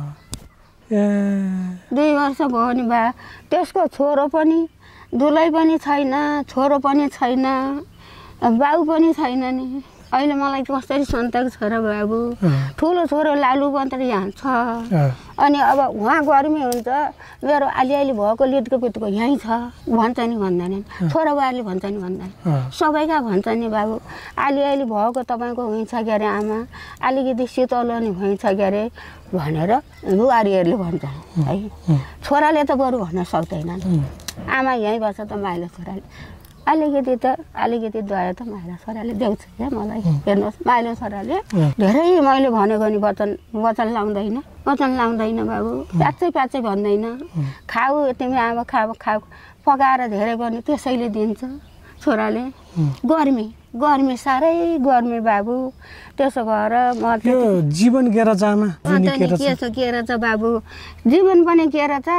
2 वर्ष भयो नि बा त्यसको छोरो पनि दुलै पनि छैन छोरो पनि छैन बाउ पनि छैन नि अहिले मलाई कसरी सन्तान छ र बाबु ठुलो छोरो लालु मात्र यहाँ छ अनि अब उहाँ गर्मी हुन्छ मेरो अलिअलि भएको लिटको पिटको यहीँ छ भन्छ नि भन्दैनन् छोराबाहरूले भन्छ नि भन्दैन सबैका भन्छ नि बाबु अलिअलि भएको तपाईँको हुन्छ के अरे आमा अलिकति शीतल नि भइन्छ के अरे भनेर बुहारीहरूले भन्छ है छोराले त बरु भन्न सक्दैन आमा यहीँ बस्छ त माइलो छोराले अलिकति दया त माइला छोराले देउँछ क्या मलाई। हेर्नुहोस् माइला छोराले धेरै मैले भनेको नि वचन लाउँदैन बाबु, प्याचै भन्दैन। खाऊ तिमी आमा खाऊ पकाएर धेरै पनि त्यसैले दिन्छ छोराले। गर्मी साह्रै गर्मी बाबु, त्यसो भएर म जीवन के रहेछ आमा? के रहेछ बाबु, जीवन पनि के रहेछ,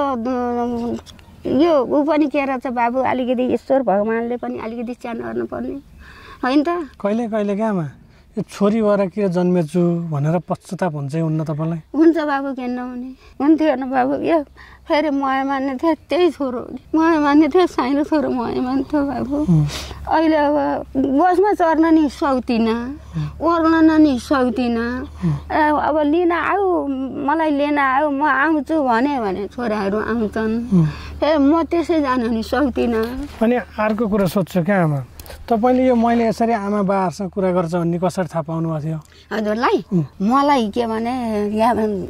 यो ऊ पनि के रहेछ बाबु, अलिकति ईश्वर भगवान्ले पनि अलिकति च्यान गर्नुपर्ने होइन त। कहिले क्या आमा यो छोरी भएर के जन्मेछु भनेर पश्चाताप हुन्छ हुन्न तपाईँलाई? हुन्छ बाबु, किन नहुने, हुन्थ्यो न बाबु। यो फेरि मया मान्ने थियो त्यही छोरो, मया मान्ने थियो सानो छोरो मया मान्थ्यो बाबु। अहिले अब बसमा चढ्न नि सक्दिनँ, ओर्लन नि सक्दिनँ। अब लिन आऊ, मलाई लिन आऊ, म आउँछु भने छोराहरू आउँछन्, फेरि म त्यसै जान नि सक्दिनँ। अनि अर्को कुरा सोध्छु क्या आमा, तपाईँले यो मैले यसरी आमा बाबाहरूसँग कुरा गर्छ भन्ने कसरी थाहा पाउनु भएको थियो? हजुरलाई मलाई के भने यहाँ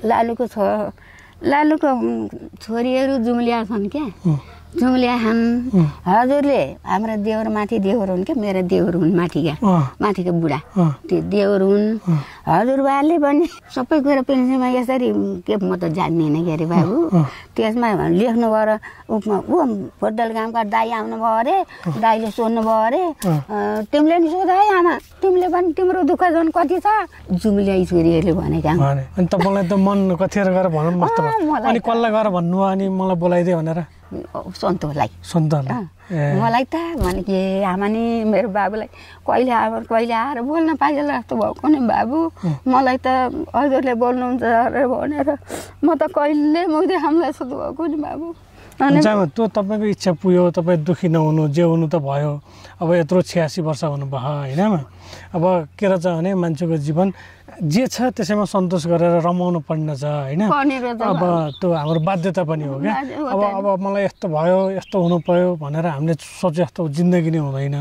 लालुको छोरीहरू जुम्लिया छन् क्या, जुम्लिया छन्। हजुरले हाम्रा देउरमाथि देउर हुन् क्या, मेरो देउर हुन् माथि क्या, माथिको बुढा त्यो देउर हुन्। हजुरबाले पनि सबै कुरा पेन्सनमा यसरी के म त जान्दिनँ के अरे बाबु। त्यसमा लेख्नु भयो ऊ फोटल गाउँका दाई आउनुभयो अरे, दाईले सोध्नुभयो अरे तिमीले नि सोध है आमा, तिमीले पनि तिम्रो दुःख झन् कति छ, जुम्लिया छोरीहरूले भनेका। अनि तपाईँलाई त मन कतिखेर गएर भनौँ मस्त भयो, अनि कसलाई गएर भन्नु अनि मलाई बोलाइदियो भनेर? सन्तोषलाई मलाई त भने कि आमा नि मेरो बाबुलाई कहिले आएर बोल्न पाइएला जस्तो भएको नि बाबु, मलाई त हजुरले बोल्नुहुन्छ अरे भनेर म त कहिले मुग्दै हामीलाई जस्तो भएको नि बाबु। त्यो तपाईँको इच्छा पुग्यो, तपाईँ दुःखी नहुनु, जे हुनु त भयो। अब यत्रो 86 वर्ष हुनुभयो होइन आमा। अब के रहेछ भने मान्छेको जीवन जे छ त्यसैमा सन्तोष गरेर रमाउनु पर्ने छ होइन। अब त्यो हाम्रो बाध्यता पनि हो क्या। अब मलाई यस्तो भयो, यस्तो हुनु पर्यो भनेर हामीले सोचे जस्तो जिन्दगी नै हुँदैन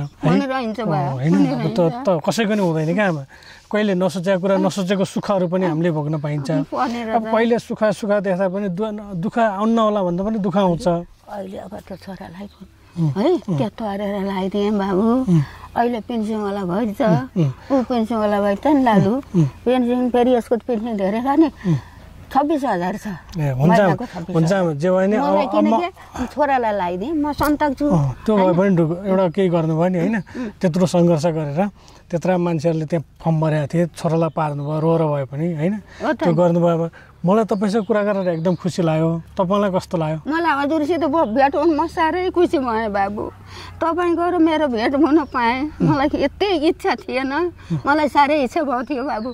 होइन, त कसैको नि हुँदैन क्या आमा। कहिले नसोचेको कुरा, नसोचेको सुखहरू पनि हामीले भोग्न पाइन्छ। अब कहिले सुख देख्दा पनि दुःख आउन होला भन्दा पनि दुःख आउँछ। अहिले अब त्यो छोरालाई है त्यो तरेर लगाइदिएँ बाबु, अहिले पेन्सनवाला भएछ, ऊ पेन्सनवाला भए त नि लालु पेन्सन, फेरि यसको पेन्सन धेरै छ नि 26,000 छ। हुन्छ जे भयो नि छोरालाई लगाइदिएँ, म सन्तक छु। त्यो भए पनि एउटा केही गर्नुभयो नि होइन, त्यत्रो सङ्घर्ष गरेर त्यत्रा मान्छेहरूले त्यहाँ फर्म भरेको थिए, छोरालाई पार्नुभयो रोएर भए पनि होइन, त्यो गर्नुभयो। मलाई तपाईँसँग कुरा गरेर एकदम खुसी लाग्यो। तपाईँलाई कस्तो लाग्यो? मलाई हजुरसित भेट हुन म साह्रै खुसी भएँ बाबु। तपाईँको र मेरो भेट हुन पाएँ, मलाई यति इच्छा थिएन, मलाई साह्रै इच्छा भएको थियो बाबु।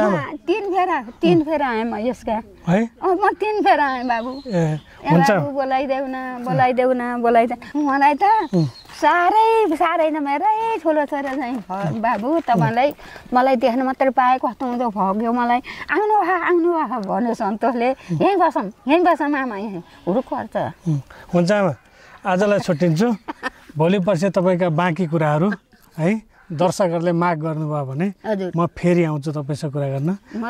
तीन फेरा आएँ म यसका है, म 3 फेरा आएँ बाबु। बोलाइदेऊ न मलाई त साह्रै न मेरै ठुलो छोरा चाहिँ बाबु। तपाईँलाई मलाई देख्न मात्रै पाएँ, कस्तो हुँदो भग्यो मलाई। आउनु भन्यो सन्तोषले, यहीँ बसौँ आमा, यहीँ हुरुक पर्छ। हुन्छ आमा, आजलाई छुट्टिन्छु। भोलि पर्सि तपाईँका बाँकी कुराहरू है दर्शकहरूले माग गर्नुभयो भने म फेरि आउँछु तपाईँसँग कुरा गर्न।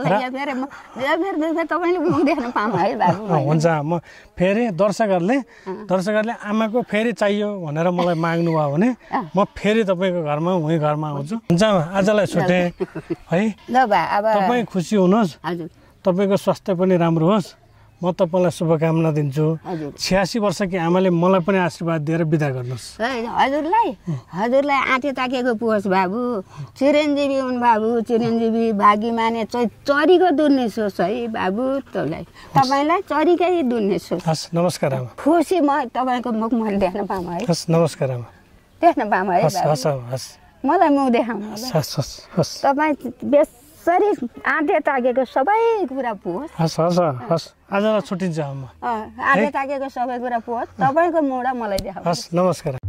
हुन्छ, म फेरि दर्शकहरूले आमाको फेरि चाहियो भनेर मलाई माग्नुभयो भने म फेरि तपाईँको घरमा आउँछु। हुन्छ, आजलाई छुट्टे है, तपाईँ खुसी हुनुहोस्, तपाईँको स्वास्थ्य पनि राम्रो होस्, म तपाईँलाई शुभकामना दिन्छु। 86 वर्षकी आमाले मलाई पनि आशीर्वाद दिएर बिदा गर्नुहोस्। हजुरलाई आँटे ताकेको पुगोस् बाबु, चिरञ्जीवी हुन् बाबु, चिरञ्जीवी भागी माने चरीको दुन्ने सोच है बाबु। तपाईँलाई चरीकै दुन्ने सोच। हस्, नमस्कार आमा। खुसी म तपाईँको मुख मैले देख्न पाऊँ है। हस्, नमस्कार आमा। देख्न पाऊँ है बाबु, मलाई मुख देखाउनु। तपाईँ बेसरी आँटे ताकेको सबै कुरा पुगोस्। हस्, आजलाई छुट्टिन्छ आमा। आँटे ताकेको सबै कुरा पुगोस्, तपाईँको मुडा मलाई देखाउनु। हस्, नमस्कार।